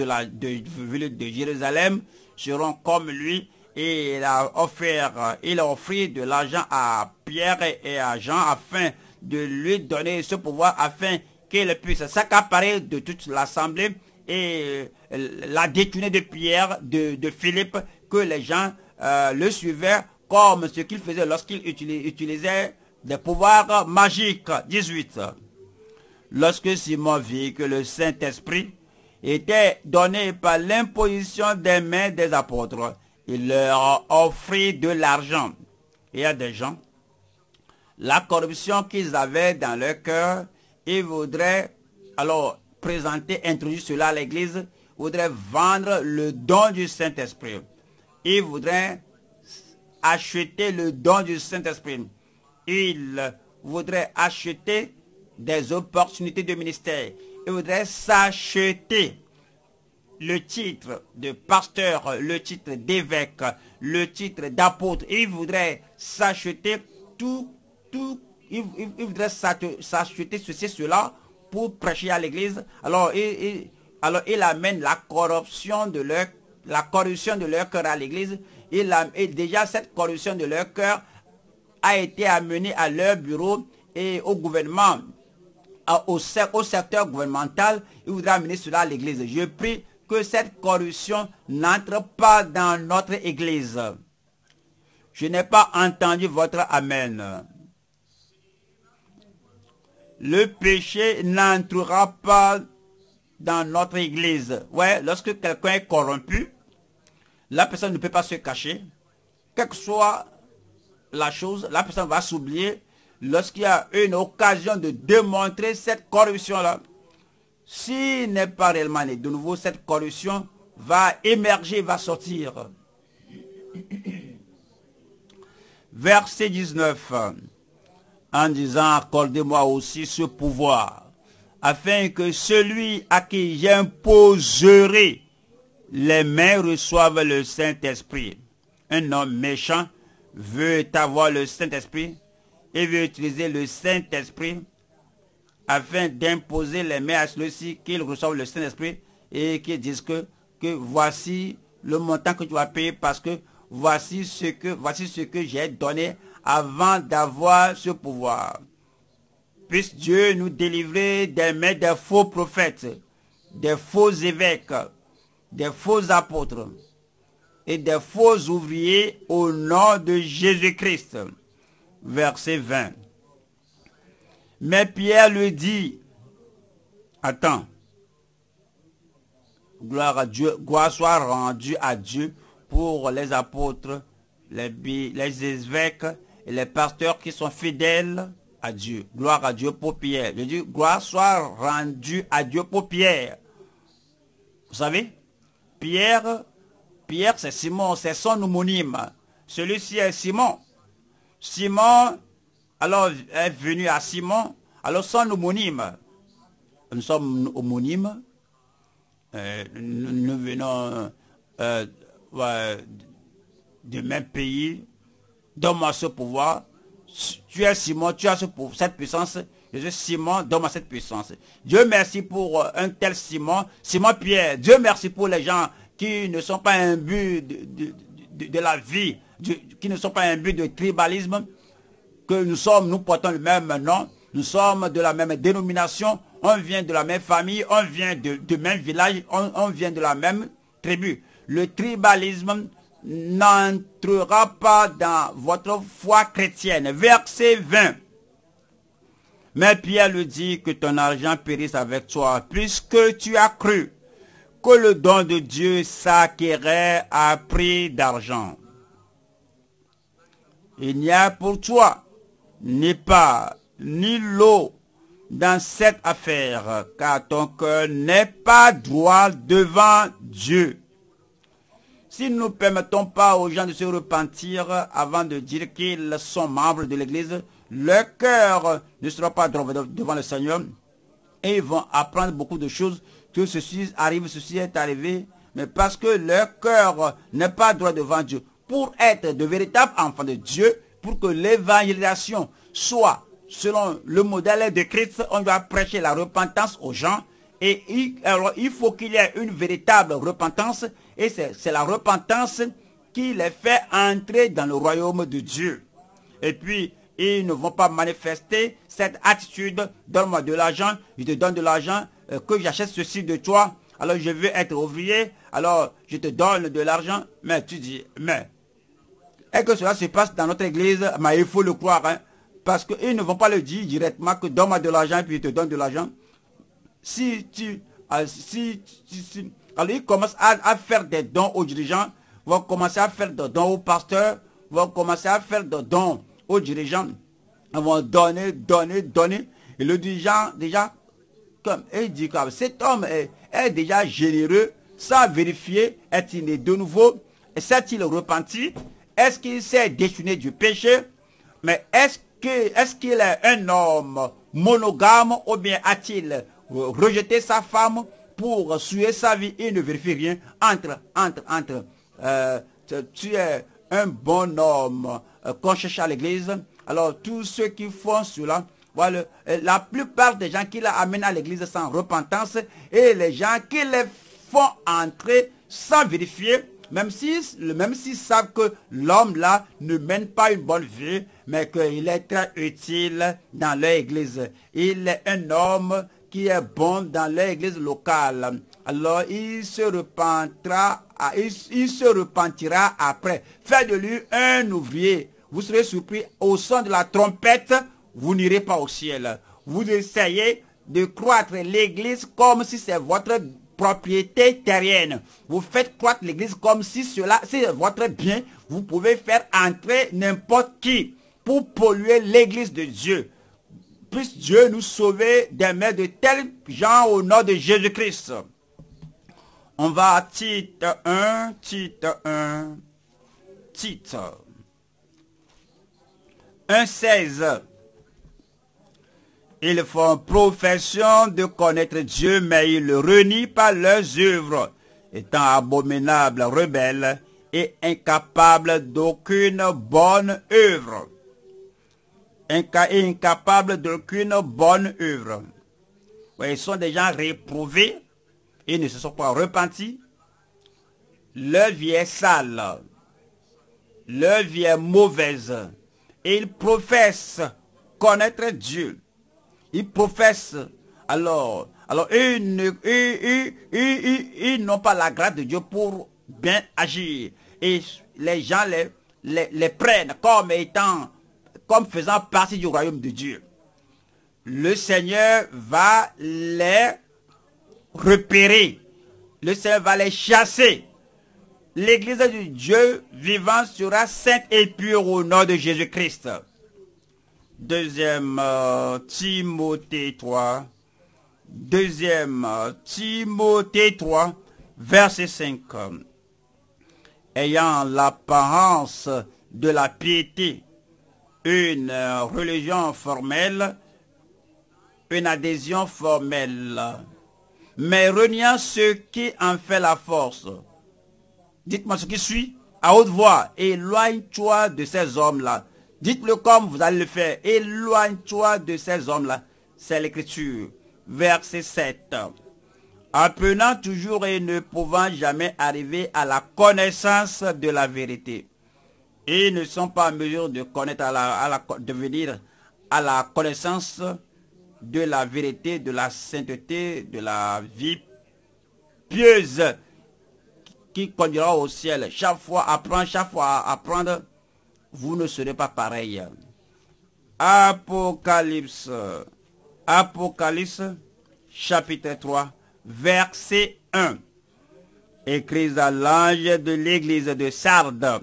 Jérusalem seront comme lui, et il a offert de l'argent à Pierre et à Jean afin de lui donner ce pouvoir, afin qu'il puisse s'accaparer de toute l'assemblée et la détourner de Pierre, de Philippe, que les gens le suivaient comme ce qu'il faisait lorsqu'il utilisait des pouvoirs magiques. 18. Lorsque Simon vit que le Saint-Esprit était donné par l'imposition des mains des apôtres, il leur offrit de l'argent. Il y a des gens, la corruption qu'ils avaient dans leur cœur, ils voudraient alors introduire cela à l'église, voudraient vendre le don du Saint-Esprit. Ils voudraient acheter le don du Saint-Esprit. Ils voudraient acheter des opportunités de ministère. Ils voudraient s'acheter le titre de pasteur, le titre d'évêque, le titre d'apôtre. Ils voudraient s'acheter ils voudraient s'acheter ceci, cela pour prêcher à l'église. Alors il amène la corruption de leur cœur à l'église. Et déjà cette corruption de leur cœur a été amenée à leur bureau et au gouvernement, au secteur gouvernemental. Il voudrait amener cela à l'église. Je prie que cette corruption n'entre pas dans notre église. Je n'ai pas entendu votre amen. Le péché n'entrera pas dans notre église. Ouais, lorsque quelqu'un est corrompu, la personne ne peut pas se cacher. Quelle que soit la chose, la personne va s'oublier lorsqu'il y a une occasion de démontrer cette corruption-là. S'il n'est pas réellement né de nouveau, cette corruption va émerger, va sortir. Verset 19. En disant, accordez-moi aussi ce pouvoir, afin que celui à qui j'imposerai les mains reçoive le Saint-Esprit. Un homme méchant veut avoir le Saint-Esprit et veut utiliser le Saint-Esprit afin d'imposer les mains à celui-ci qu'il reçoive le Saint-Esprit et qu'il dise que voici le montant que tu vas payer parce que voici ce que j'ai donné avant d'avoir ce pouvoir. Puisse Dieu nous délivrer des mains des faux prophètes, des faux évêques, des faux apôtres et des faux ouvriers au nom de Jésus-Christ. Verset 20. Mais Pierre lui dit, attends, Gloire à Dieu. Gloire soit rendue à Dieu pour les apôtres, les évêques et les pasteurs qui sont fidèles à Dieu. Gloire à Dieu pour Pierre. Je dis, gloire soit rendue à Dieu pour Pierre. Vous savez, Pierre c'est Simon, c'est son homonyme. Celui-ci est Simon. Simon, alors est venu à Simon, alors son homonyme. Nous sommes homonymes. Nous venons du même pays. Donne-moi ce pouvoir. Tu es Simon, tu as cette puissance. Je suis Simon, donne-moi cette puissance. Dieu merci pour un tel Simon, Simon Pierre. Dieu merci pour les gens qui ne sont pas un but de la vie, qui ne sont pas un but de tribalisme, que nous portons le même nom, nous sommes de la même dénomination, on vient de la même famille, on vient du même village, on vient de la même tribu. Le tribalisme n'entrera pas dans votre foi chrétienne. Verset 20. Mais Pierre lui dit que ton argent périsse avec toi, puisque tu as cru que le don de Dieu s'acquérait à prix d'argent. Il n'y a pour toi ni part, ni lot dans cette affaire, car ton cœur n'est pas droit devant Dieu. Si nous ne permettons pas aux gens de se repentir avant de dire qu'ils sont membres de l'Église, leur cœur ne sera pas droit devant le Seigneur et ils vont apprendre beaucoup de choses, que ceci arrive, ceci est arrivé, mais parce que leur cœur n'est pas droit devant Dieu. Pour être de véritables enfants de Dieu, pour que l'évangélisation soit selon le modèle de Christ, on doit prêcher la repentance aux gens. Et alors, il faut qu'il y ait une véritable repentance. Et c'est la repentance qui les fait entrer dans le royaume de Dieu. Et puis, ils ne vont pas manifester cette attitude. Donne-moi de l'argent, je te donne de l'argent, que j'achète ceci de toi. Alors, je veux être ouvrier. Alors, je te donne de l'argent. Mais tu dis, mais, est-ce que cela se passe dans notre église? Mais il faut le croire. Hein, parce qu'ils ne vont pas le dire directement que donne-moi de l'argent et puis je te donne de l'argent. Alors ils commencent à faire des dons aux dirigeants, vont commencer à faire des dons aux pasteurs, vont commencer à faire des dons aux dirigeants, ils vont donner. Et le dirigeant, déjà, comme il dit, comme cet homme est déjà généreux, sans vérifier, est-il né de nouveau, s'est-il repenti, est-ce qu'il s'est détourné du péché, mais est-ce qu'il est un homme monogame ou bien a-t-il rejeté sa femme pour suer sa vie? Il ne vérifie rien. Tu es un bon homme qu'on cherche à l'église. Alors tous ceux qui font cela, voilà, la plupart des gens qui l'amènent à l'église sans repentance et les gens qui les font entrer sans vérifier, même s'ils savent que l'homme là ne mène pas une bonne vie, mais qu'il est très utile dans leur église. Il est un homme qui est bon dans leur église locale. Alors il se repentira après. Faites de lui un ouvrier. Vous serez surpris, au son de la trompette, vous n'irez pas au ciel. Vous essayez de croître l'église comme si c'est votre propriété terrienne. Vous faites croître l'église comme si c'est votre bien. Vous pouvez faire entrer n'importe qui pour polluer l'église de Dieu. Puisse Dieu nous sauver des mains de tels gens au nom de Jésus-Christ. On va à Tite 1. Tite 1,16. Ils font profession de connaître Dieu, mais ils le renient par leurs œuvres, étant abominables, rebelles et incapables d'aucune bonne œuvre. Incapables d'aucune bonne œuvre. Ouais, ils sont des gens réprouvés, ils ne se sont pas repentis. Leur vie est sale, leur vie est mauvaise. Et ils professent connaître Dieu. Ils professent, alors ils n'ont pas la grâce de Dieu pour bien agir. Et les gens les prennent comme faisant partie du royaume de Dieu. Le Seigneur va les repérer Le Seigneur va les chasser. L'église du Dieu vivant sera sainte et pure au nom de Jésus-Christ. Deuxième Timothée 3. Deuxième Timothée 3, verset 5. Ayant l'apparence de la piété, une religion formelle, une adhésion formelle, mais reniant ce qui en fait la force. Dites-moi ce qui suit, à haute voix, éloigne-toi de ces hommes-là. Dites-le comme vous allez le faire, éloigne-toi de ces hommes-là. C'est l'écriture. Verset 7. Apprenant toujours et ne pouvant jamais arriver à la connaissance de la vérité. Et ne sont pas en mesure de connaître de venir à la connaissance de la vérité, de la sainteté, de la vie pieuse qui conduira au ciel. Chaque fois apprendre, vous ne serez pas pareil. Apocalypse, chapitre 3, verset 1. Écrit à l'ange de l'église de Sardes.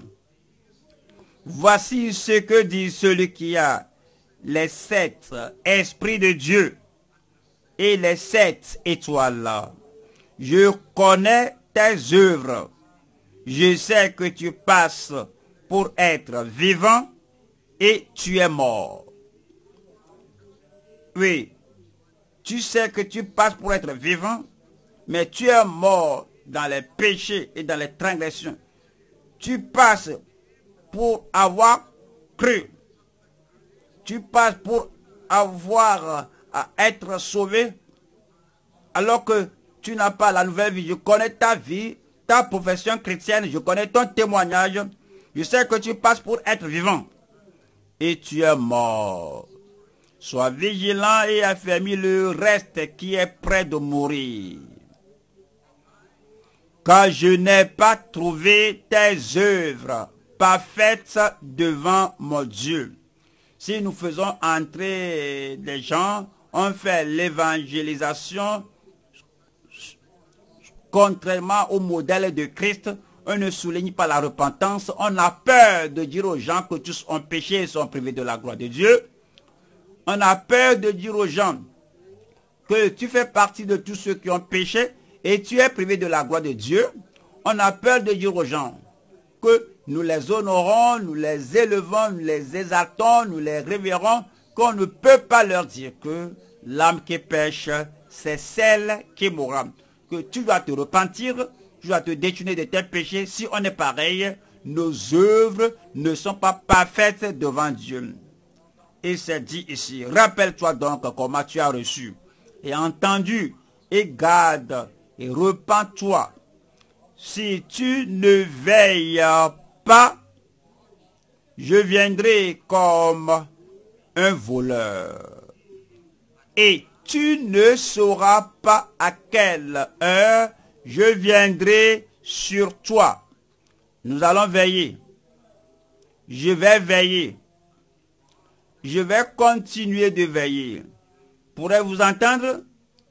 Voici ce que dit celui qui a les 7 esprits de Dieu et les 7 étoiles. Je connais tes œuvres. Je sais que tu passes pour être vivant et tu es mort. Oui, tu sais que tu passes pour être vivant, mais tu es mort dans les péchés et dans les transgressions. Tu passes pour avoir cru. Tu passes pour avoir à être sauvé, alors que tu n'as pas la nouvelle vie. Je connais ta vie, ta profession chrétienne, je connais ton témoignage. Je sais que tu passes pour être vivant et tu es mort. Sois vigilant et affermis le reste qui est près de mourir. Car je n'ai pas trouvé tes œuvres parfaites devant mon Dieu. Si nous faisons entrer des gens, on fait l'évangélisation contrairement au modèle de Christ. On ne souligne pas la repentance. On a peur de dire aux gens que tous ont péché et sont privés de la gloire de Dieu. On a peur de dire aux gens que tu fais partie de tous ceux qui ont péché et tu es privé de la gloire de Dieu. On a peur de dire aux gens que nous les honorons, nous les élevons, nous les exaltons, nous les révérons, qu'on ne peut pas leur dire que l'âme qui pêche, c'est celle qui mourra. Que tu dois te repentir, tu dois te détourner de tes péchés. Si on est pareil, nos œuvres ne sont pas parfaites devant Dieu. Et c'est dit ici, rappelle-toi donc comment tu as reçu et entendu, et garde, et repens-toi. Si tu ne veilles pas, je viendrai comme un voleur. Et tu ne sauras pas à quelle heure je viendrai sur toi. Nous allons veiller. Je vais veiller. Je vais continuer de veiller. Pourrais-vous entendre?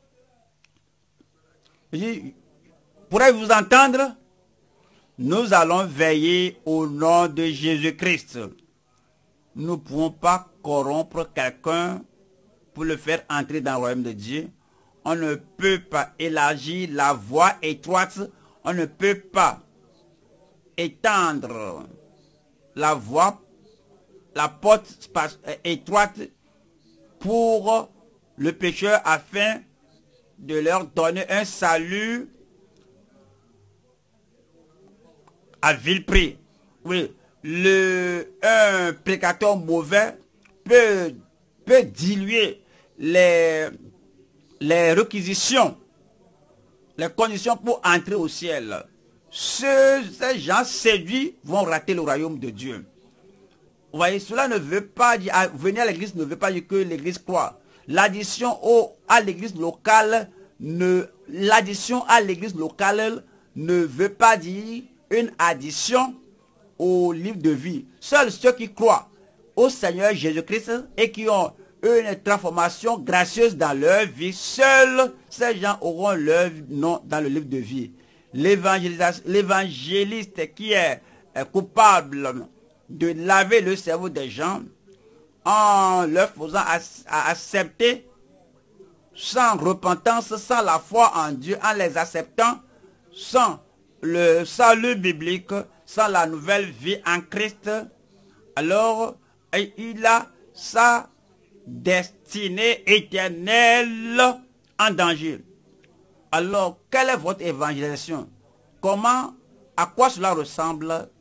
Pourrais-vous entendre? Nous allons veiller au nom de Jésus-Christ. Nous ne pouvons pas corrompre quelqu'un pour le faire entrer dans le royaume de Dieu. On ne peut pas élargir la voie étroite. On ne peut pas étendre la voie, la porte étroite pour le pécheur afin de leur donner un salut à vil prix. Oui, un pécateur mauvais peut diluer les réquisitions, les conditions pour entrer au ciel. Ces gens séduits vont rater le royaume de Dieu. Vous voyez, cela ne veut pas dire, venir à l'église ne veut pas dire que l'église croit. L'addition à l'église locale ne veut pas dire une addition au livre de vie. Seuls ceux qui croient au Seigneur Jésus-Christ et qui ont une transformation gracieuse dans leur vie, seuls ces gens auront leur nom dans le livre de vie. L'évangéliste qui est coupable de laver le cerveau des gens en leur faisant accepter sans repentance, sans la foi en Dieu, en les acceptant sans le salut biblique, sans la nouvelle vie en Christ, alors il a sa destinée éternelle en danger. Alors, quelle est votre évangélisation? Comment, à quoi cela ressemble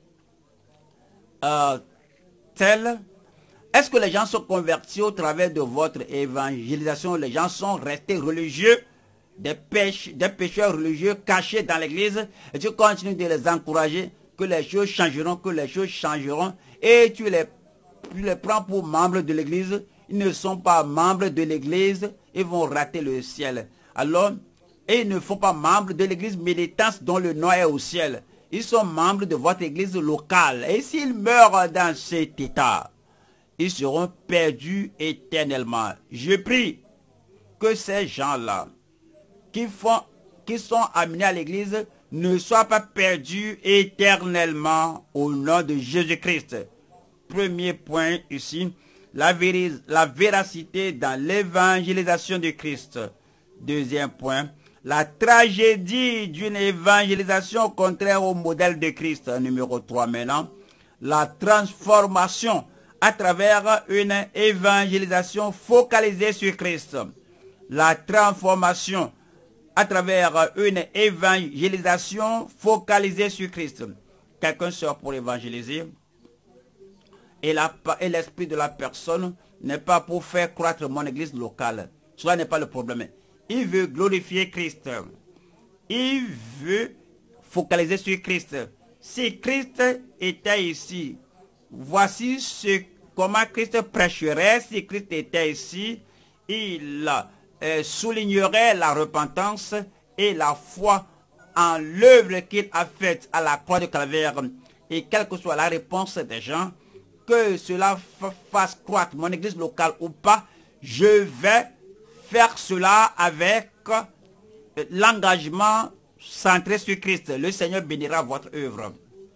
tel? Est-ce que les gens sont convertis au travers de votre évangélisation? Les gens sont restés religieux, des pécheurs religieux cachés dans l'église, et tu continues de les encourager que les choses changeront, et tu les prends pour membres de l'église. Ils ne sont pas membres de l'église, ils vont rater le ciel. Alors, ils ne sont pas membres de l'église militante dont le nom est au ciel. Ils sont membres de votre église locale. Et s'ils meurent dans cet état, ils seront perdus éternellement. Je prie que ces gens-là qui sont amenés à l'église ne soient pas perdus éternellement au nom de Jésus-Christ. Premier point ici, la véracité dans l'évangélisation de Christ. Deuxième point, la tragédie d'une évangélisation contraire au modèle de Christ. Numéro 3 maintenant, la transformation à travers une évangélisation focalisée sur Christ. La transformation à travers une évangélisation focalisée sur Christ. Quelqu'un sort pour évangéliser et l'esprit de la personne n'est pas pour faire croître mon église locale. Cela n'est pas le problème. Il veut glorifier Christ. Il veut focaliser sur Christ. Si Christ était ici, voici comment Christ prêcherait. Si Christ était ici, il soulignerait la repentance et la foi en l'œuvre qu'il a faite à la croix de Calvaire. Et quelle que soit la réponse des gens, que cela fasse croître mon église locale ou pas, je vais faire cela avec l'engagement centré sur Christ. Le Seigneur bénira votre œuvre.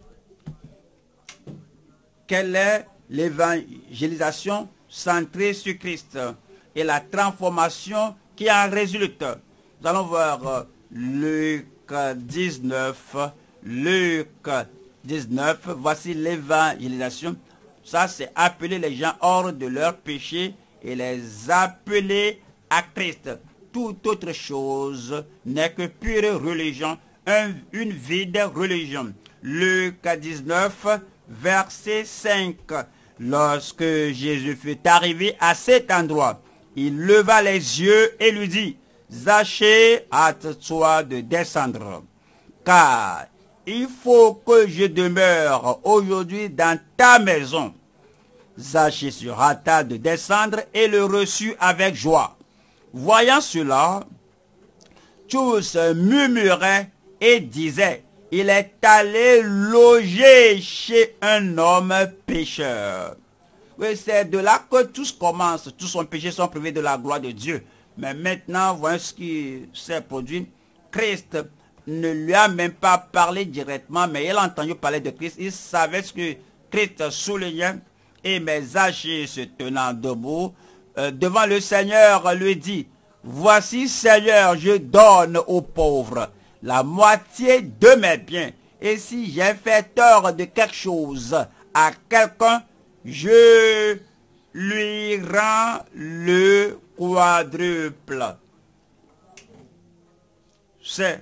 Quelle est l'évangélisation centrée sur Christ et la transformation qui en résulte? Nous allons voir Luc 19. Luc 19, voici l'évangélisation. Ça, c'est appeler les gens hors de leur péché et les appeler à Christ. Toute autre chose n'est que pure religion, une vide religion. Luc 19, verset 5. Lorsque Jésus fut arrivé à cet endroit, il leva les yeux et lui dit, Zachée, hâte-toi de descendre, car il faut que je demeure aujourd'hui dans ta maison. Zachée se hâta de descendre et le reçut avec joie. Voyant cela, tous murmuraient et disaient, il est allé loger chez un homme pécheur. Oui, c'est de là que tout commence. Tous son péché sont privés de la gloire de Dieu. Mais maintenant, voyons ce qui s'est produit. Christ ne lui a même pas parlé directement, mais il a entendu parler de Christ. Il savait ce que Christ soulignait. Et mais Zachée, se tenant debout, devant le Seigneur, lui dit, voici Seigneur, je donne aux pauvres la moitié de mes biens. Et si j'ai fait tort de quelque chose à quelqu'un, je lui rends le quadruple. C'est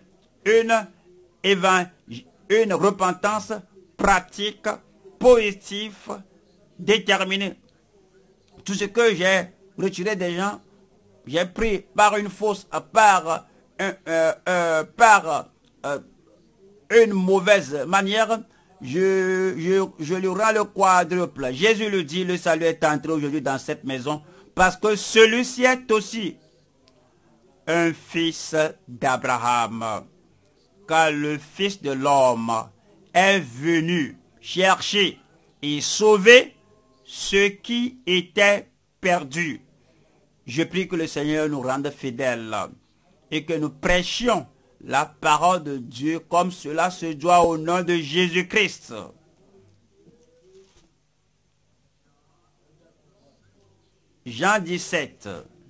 une repentance pratique, positive, déterminée. Tout ce que j'ai retiré des gens, j'ai pris par une fausse, par une mauvaise manière, je lui rends le quadruple. Jésus le dit, le salut est entré aujourd'hui dans cette maison, parce que celui-ci est aussi un fils d'Abraham. Car le Fils de l'homme est venu chercher et sauver ceux qui étaient perdus. Je prie que le Seigneur nous rende fidèles et que nous prêchions la parole de Dieu comme cela se doit au nom de Jésus-Christ. Jean 17,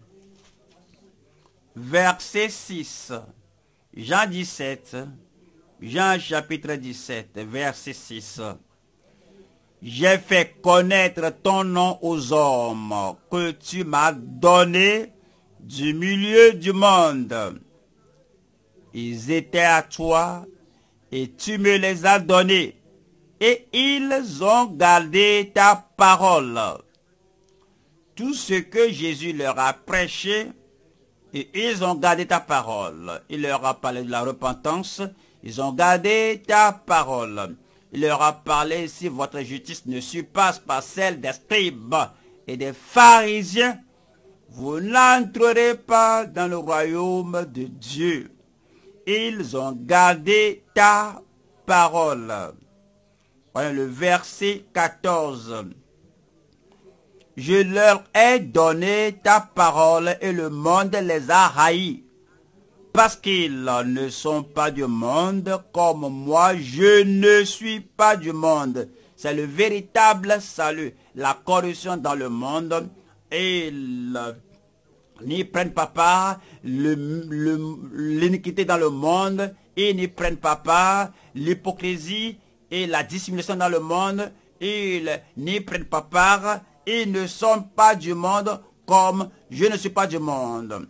verset 6. Jean 17, Jean chapitre 17, verset 6. J'ai fait connaître ton nom aux hommes que tu m'as donné du milieu du monde. Ils étaient à toi et tu me les as donnés et ils ont gardé ta parole. Tout ce que Jésus leur a prêché et ils ont gardé ta parole. Il leur a parlé de la repentance, ils ont gardé ta parole. Il leur a parlé, si votre justice ne surpasse pas celle des scribes et des pharisiens, vous n'entrerez pas dans le royaume de Dieu. Ils ont gardé ta parole. Voilà le verset 14. Je leur ai donné ta parole et le monde les a haïs. Parce qu'ils ne sont pas du monde, comme moi, je ne suis pas du monde. C'est le véritable salut. La corruption dans le monde, et n'y prennent pas part. L'iniquité dans le monde, et n'y prennent pas part. L'hypocrisie et la dissimulation dans le monde, ils n'y prennent pas part. Ils ne sont pas du monde, comme je ne suis pas du monde.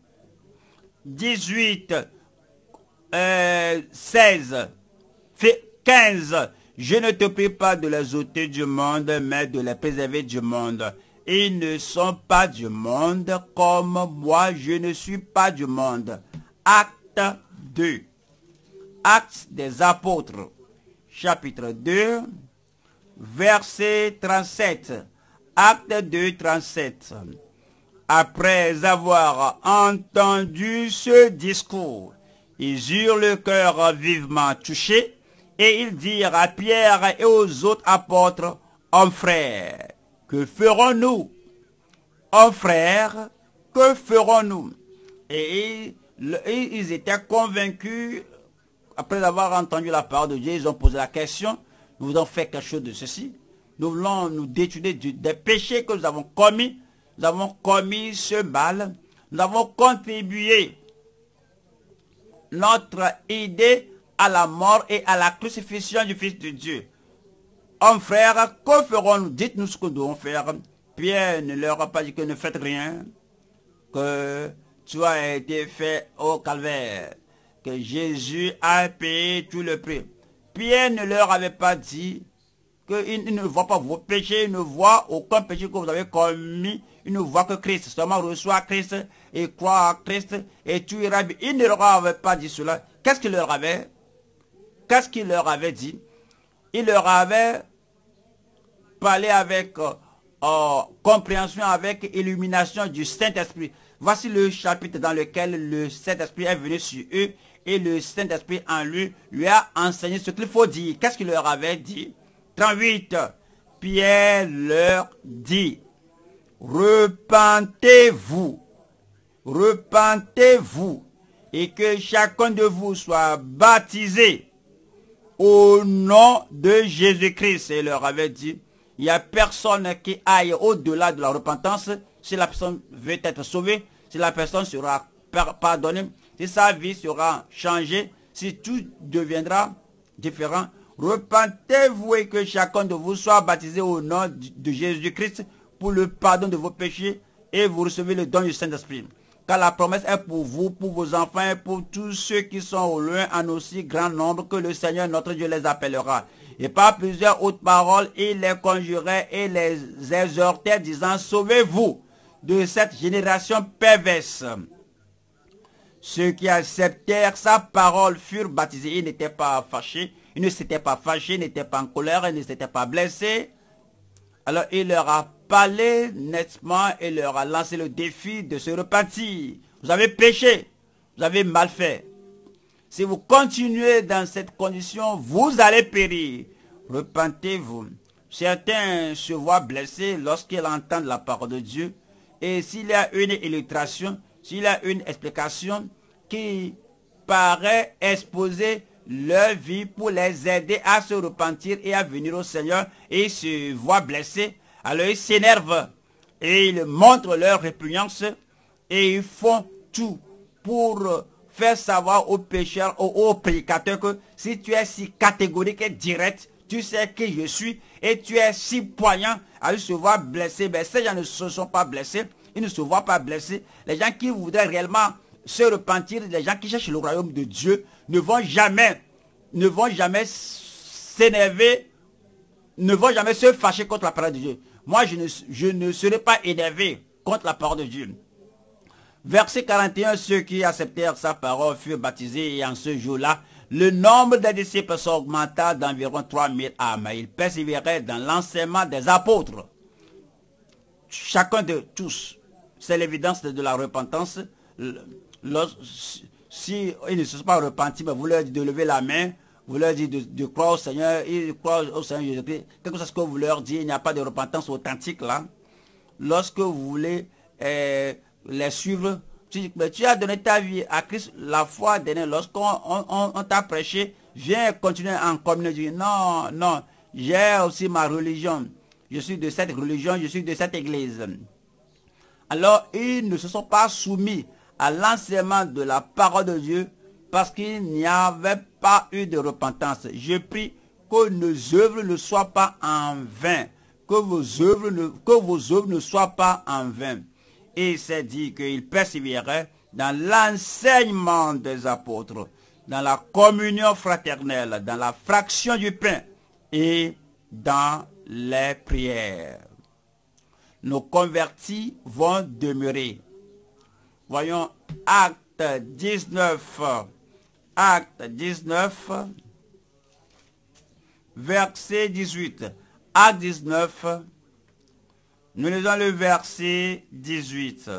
18, 16, 15. Je ne te prie pas de les ôter du monde, mais de les préserver du monde. Ils ne sont pas du monde, comme moi, je ne suis pas du monde. Acte 2. Actes des apôtres, chapitre 2, verset 37. Acte 2, 37. Après avoir entendu ce discours, ils eurent le cœur vivement touché et ils dirent à Pierre et aux autres apôtres, « Hommes frères, que ferons-nous? Hommes frères, que ferons-nous » Et ils étaient convaincus, après avoir entendu la parole de Dieu, ils ont posé la question, « Nous voulons faire quelque chose de ceci. Nous voulons nous détourner des péchés que nous avons commis. Nous avons commis ce mal. Nous avons contribué notre idée à la mort et à la crucifixion du Fils de Dieu. Hommes frères, que ferons-nous? Dites-nous ce que nous devons faire. » Pierre ne leur a pas dit que ne faites rien, que tout a été fait au calvaire, que Jésus a payé tout le prix. Pierre ne leur avait pas dit qu'il ne voit pas vos péchés, il ne voit aucun péché que vous avez commis. Il ne voit que Christ. Seulement reçoit Christ et croit à Christ et tu iras bien. Il ne leur avait pas dit cela. Qu'est-ce qu'il leur avait? Qu'est-ce qu'il leur avait dit? Il leur avait parlé avec compréhension, avec illumination du Saint-Esprit. Voici le chapitre dans lequel le Saint-Esprit est venu sur eux et le Saint-Esprit en lui a enseigné ce qu'il faut dire. Qu'est-ce qu'il leur avait dit? 38. Pierre leur dit, repentez-vous, repentez-vous, et que chacun de vous soit baptisé au nom de Jésus-Christ. Et il leur avait dit, il n'y a personne qui aille au-delà de la repentance. Si la personne veut être sauvée, si la personne sera pardonnée, si sa vie sera changée, si tout deviendra différent, repentez-vous et que chacun de vous soit baptisé au nom de Jésus-Christ pour le pardon de vos péchés et vous recevez le don du Saint-Esprit. Car la promesse est pour vous, pour vos enfants et pour tous ceux qui sont au loin en aussi grand nombre que le Seigneur notre Dieu les appellera. Et par plusieurs autres paroles, il les conjurait et les exhortait disant, sauvez-vous de cette génération perverse. Ceux qui acceptèrent sa parole furent baptisés. Ils n'étaient pas fâchés. Ils ne s'étaient pas fâchés, ils n'étaient pas en colère, ils ne s'étaient pas blessés. Alors il leur a parlé nettement et leur a lancé le défi de se repentir. Vous avez péché, vous avez mal fait. Si vous continuez dans cette condition, vous allez périr. Repentez-vous. Certains se voient blessés lorsqu'ils entendent la parole de Dieu. Et s'il y a une illustration, s'il y a une explication qui paraît exposer leur vie pour les aider à se repentir et à venir au Seigneur, et ils se voient blessés, alors ils s'énervent et ils montrent leur répugnance et ils font tout pour faire savoir aux pécheurs, aux prédicateurs que si tu es si catégorique et direct, tu sais qui je suis et tu es si poignant à se voir blessé. Mais ces gens ne se sont pas blessés, ils ne se voient pas blessés. Les gens qui voudraient réellement se repentir, les gens qui cherchent le royaume de Dieu ne vont jamais s'énerver, ne vont jamais se fâcher contre la parole de Dieu. Moi, je ne serai pas énervé contre la parole de Dieu. Verset 41, ceux qui acceptèrent sa parole furent baptisés et en ce jour-là, le nombre des disciples s'augmenta d'environ 3000 âmes. Ils persévéraient dans l'enseignement des apôtres. Chacun de tous, c'est l'évidence de la repentance. Si ils ne se sont pas repentis, mais vous leur dites de lever la main, vous leur dites de croire au Seigneur, ils croient au Seigneur Jésus-Christ. Quelque chose que vous leur dites, il n'y a pas de repentance authentique là. Lorsque vous voulez les suivre, tu as donné ta vie à Christ la fois dernière. Lorsqu'on t'a prêché, viens continuer en communion. Non, non, j'ai aussi ma religion. Je suis de cette religion, je suis de cette église. Alors, ils ne se sont pas soumis à l'enseignement de la parole de Dieu parce qu'il n'y avait pas eu de repentance. Je prie que nos œuvres ne soient pas en vain. Que vos œuvres ne soient pas en vain. Et il s'est dit qu'il persévérait dans l'enseignement des apôtres, dans la communion fraternelle, dans la fraction du pain et dans les prières. Nos convertis vont demeurer. Voyons Acte 19, verset 18. Acte 19, nous lisons le verset 18.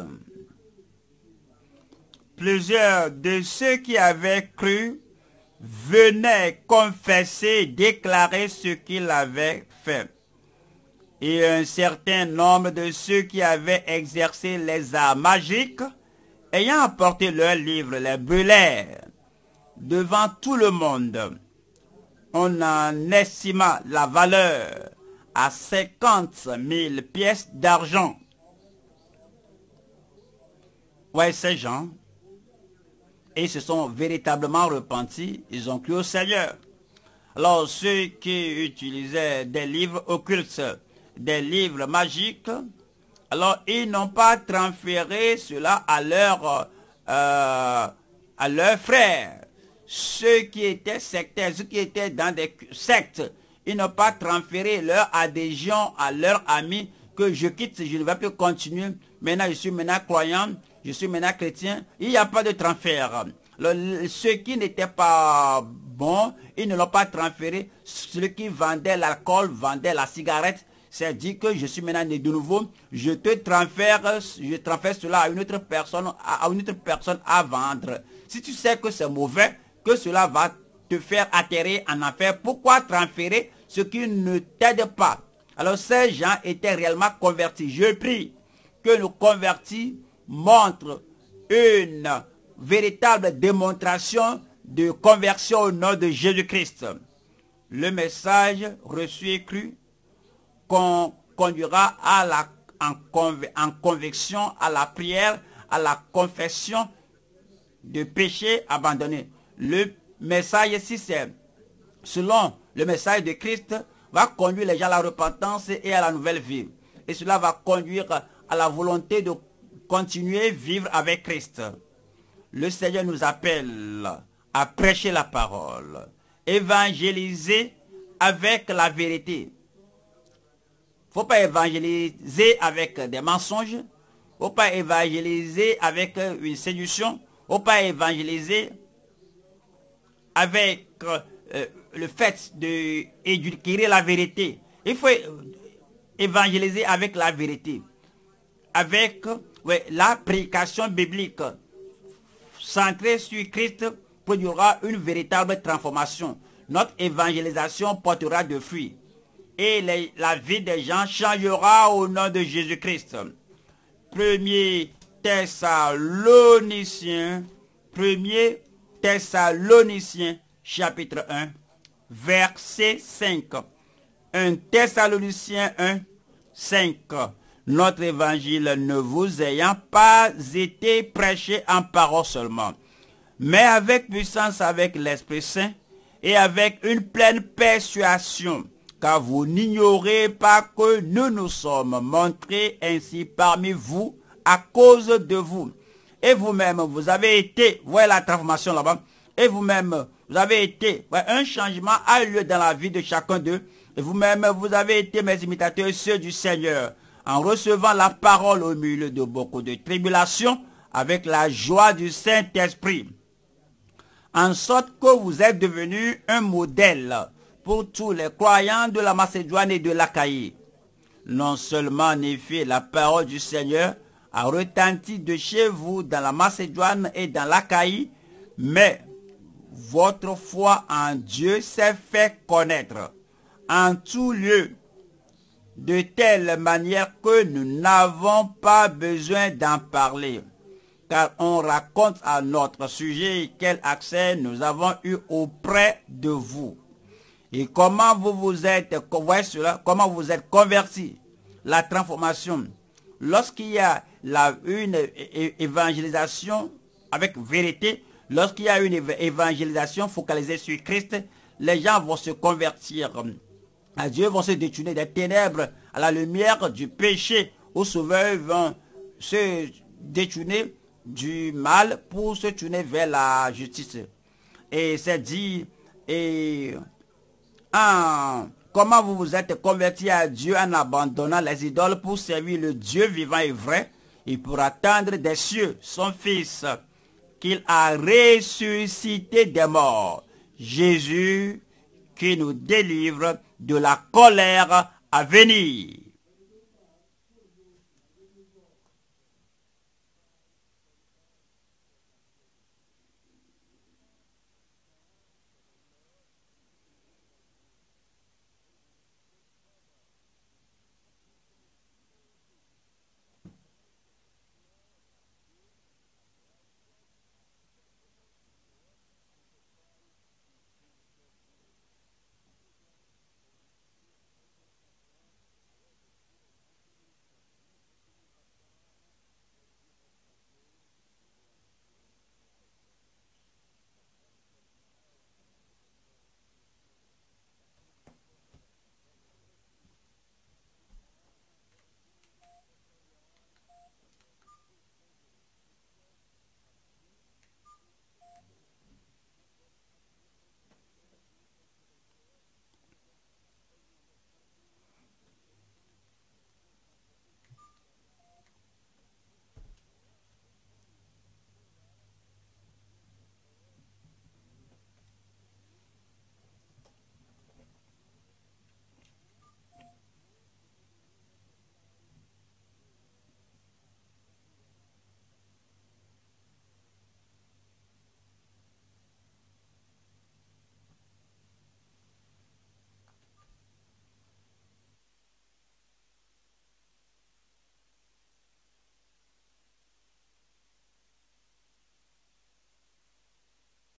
Plusieurs de ceux qui avaient cru venaient confesser, déclarer ce qu'ils avaient fait. Et un certain nombre de ceux qui avaient exercé les arts magiques, ayant apporté leurs livres, les brûlèrent devant tout le monde. On en estima la valeur à 50 000 pièces d'argent. Ouais, ces gens, ils se sont véritablement repentis, ils ont cru au Seigneur. Alors, ceux qui utilisaient des livres occultes, des livres magiques, alors ils n'ont pas transféré cela à leurs frères. Ceux qui étaient sectaires, ceux qui étaient dans des sectes, ils n'ont pas transféré leur adhésion à leurs amis que je quitte, je ne vais plus continuer. Maintenant, je suis maintenant croyant, je suis maintenant chrétien. Il n'y a pas de transfert. Ceux qui n'étaient pas bons, ils ne l'ont pas transféré. Ceux qui vendaient l'alcool, vendaient la cigarette, c'est dit que je suis maintenant né de nouveau. Je transfère cela à une autre personne à vendre. Si tu sais que c'est mauvais, que cela va te faire atterrir en enfer, pourquoi transférer ce qui ne t'aide pas? Alors ces gens étaient réellement convertis. Je prie que nos convertis montrent une véritable démonstration de conversion au nom de Jésus-Christ. Le message reçu et cru conduira en conviction à la prière, à la confession de péché abandonné. Le message, si c'est selon le message de Christ, va conduire les gens à la repentance et à la nouvelle vie. Et cela va conduire à la volonté de continuer à vivre avec Christ. Le Seigneur nous appelle à prêcher la parole, évangéliser avec la vérité. Il ne faut pas évangéliser avec des mensonges, il ne faut pas évangéliser avec une séduction, il ne faut pas évangéliser avec le fait d'éduquer la vérité. Il faut évangéliser avec la vérité, avec la prédication biblique centrée sur Christ produira une véritable transformation. Notre évangélisation portera de fruits. et la vie des gens changera au nom de Jésus-Christ. 1er Thessaloniciens, chapitre 1, verset 5. 1 Thessaloniciens 1, 5. Notre évangile ne vous ayant pas été prêché en parole seulement, mais avec puissance, avec l'Esprit Saint, et avec une pleine persuasion, car vous n'ignorez pas que nous nous sommes montrés ainsi parmi vous à cause de vous. Et vous-même, vous avez été, voyez la transformation là-bas, et vous-même, vous avez été, un changement a eu lieu dans la vie de chacun d'eux, et vous-même, vous avez été mes imitateurs, ceux du Seigneur, en recevant la parole au milieu de beaucoup de tribulations, avec la joie du Saint-Esprit, en sorte que vous êtes devenus un modèle pour tous les croyants de la Macédoine et de l'Achaïe. Non seulement en effet la parole du Seigneur a retenti de chez vous dans la Macédoine et dans l'Achaïe, mais votre foi en Dieu s'est fait connaître en tout lieu, de telle manière que nous n'avons pas besoin d'en parler, car on raconte à notre sujet quel accès nous avons eu auprès de vous. Et comment vous vous êtes, voyez cela, comment vous êtes convertis, la transformation. Lorsqu'il y a une évangélisation avec vérité, lorsqu'il y a une évangélisation focalisée sur Christ, les gens vont se convertir à Dieu, vont se détourner des ténèbres à la lumière du péché, aux sauveurs vont se détourner du mal pour se tourner vers la justice. Et c'est dit, comment vous vous êtes convertis à Dieu en abandonnant les idoles pour servir le Dieu vivant et vrai et pour attendre des cieux son Fils qu'il a ressuscité des morts, Jésus qui nous délivre de la colère à venir.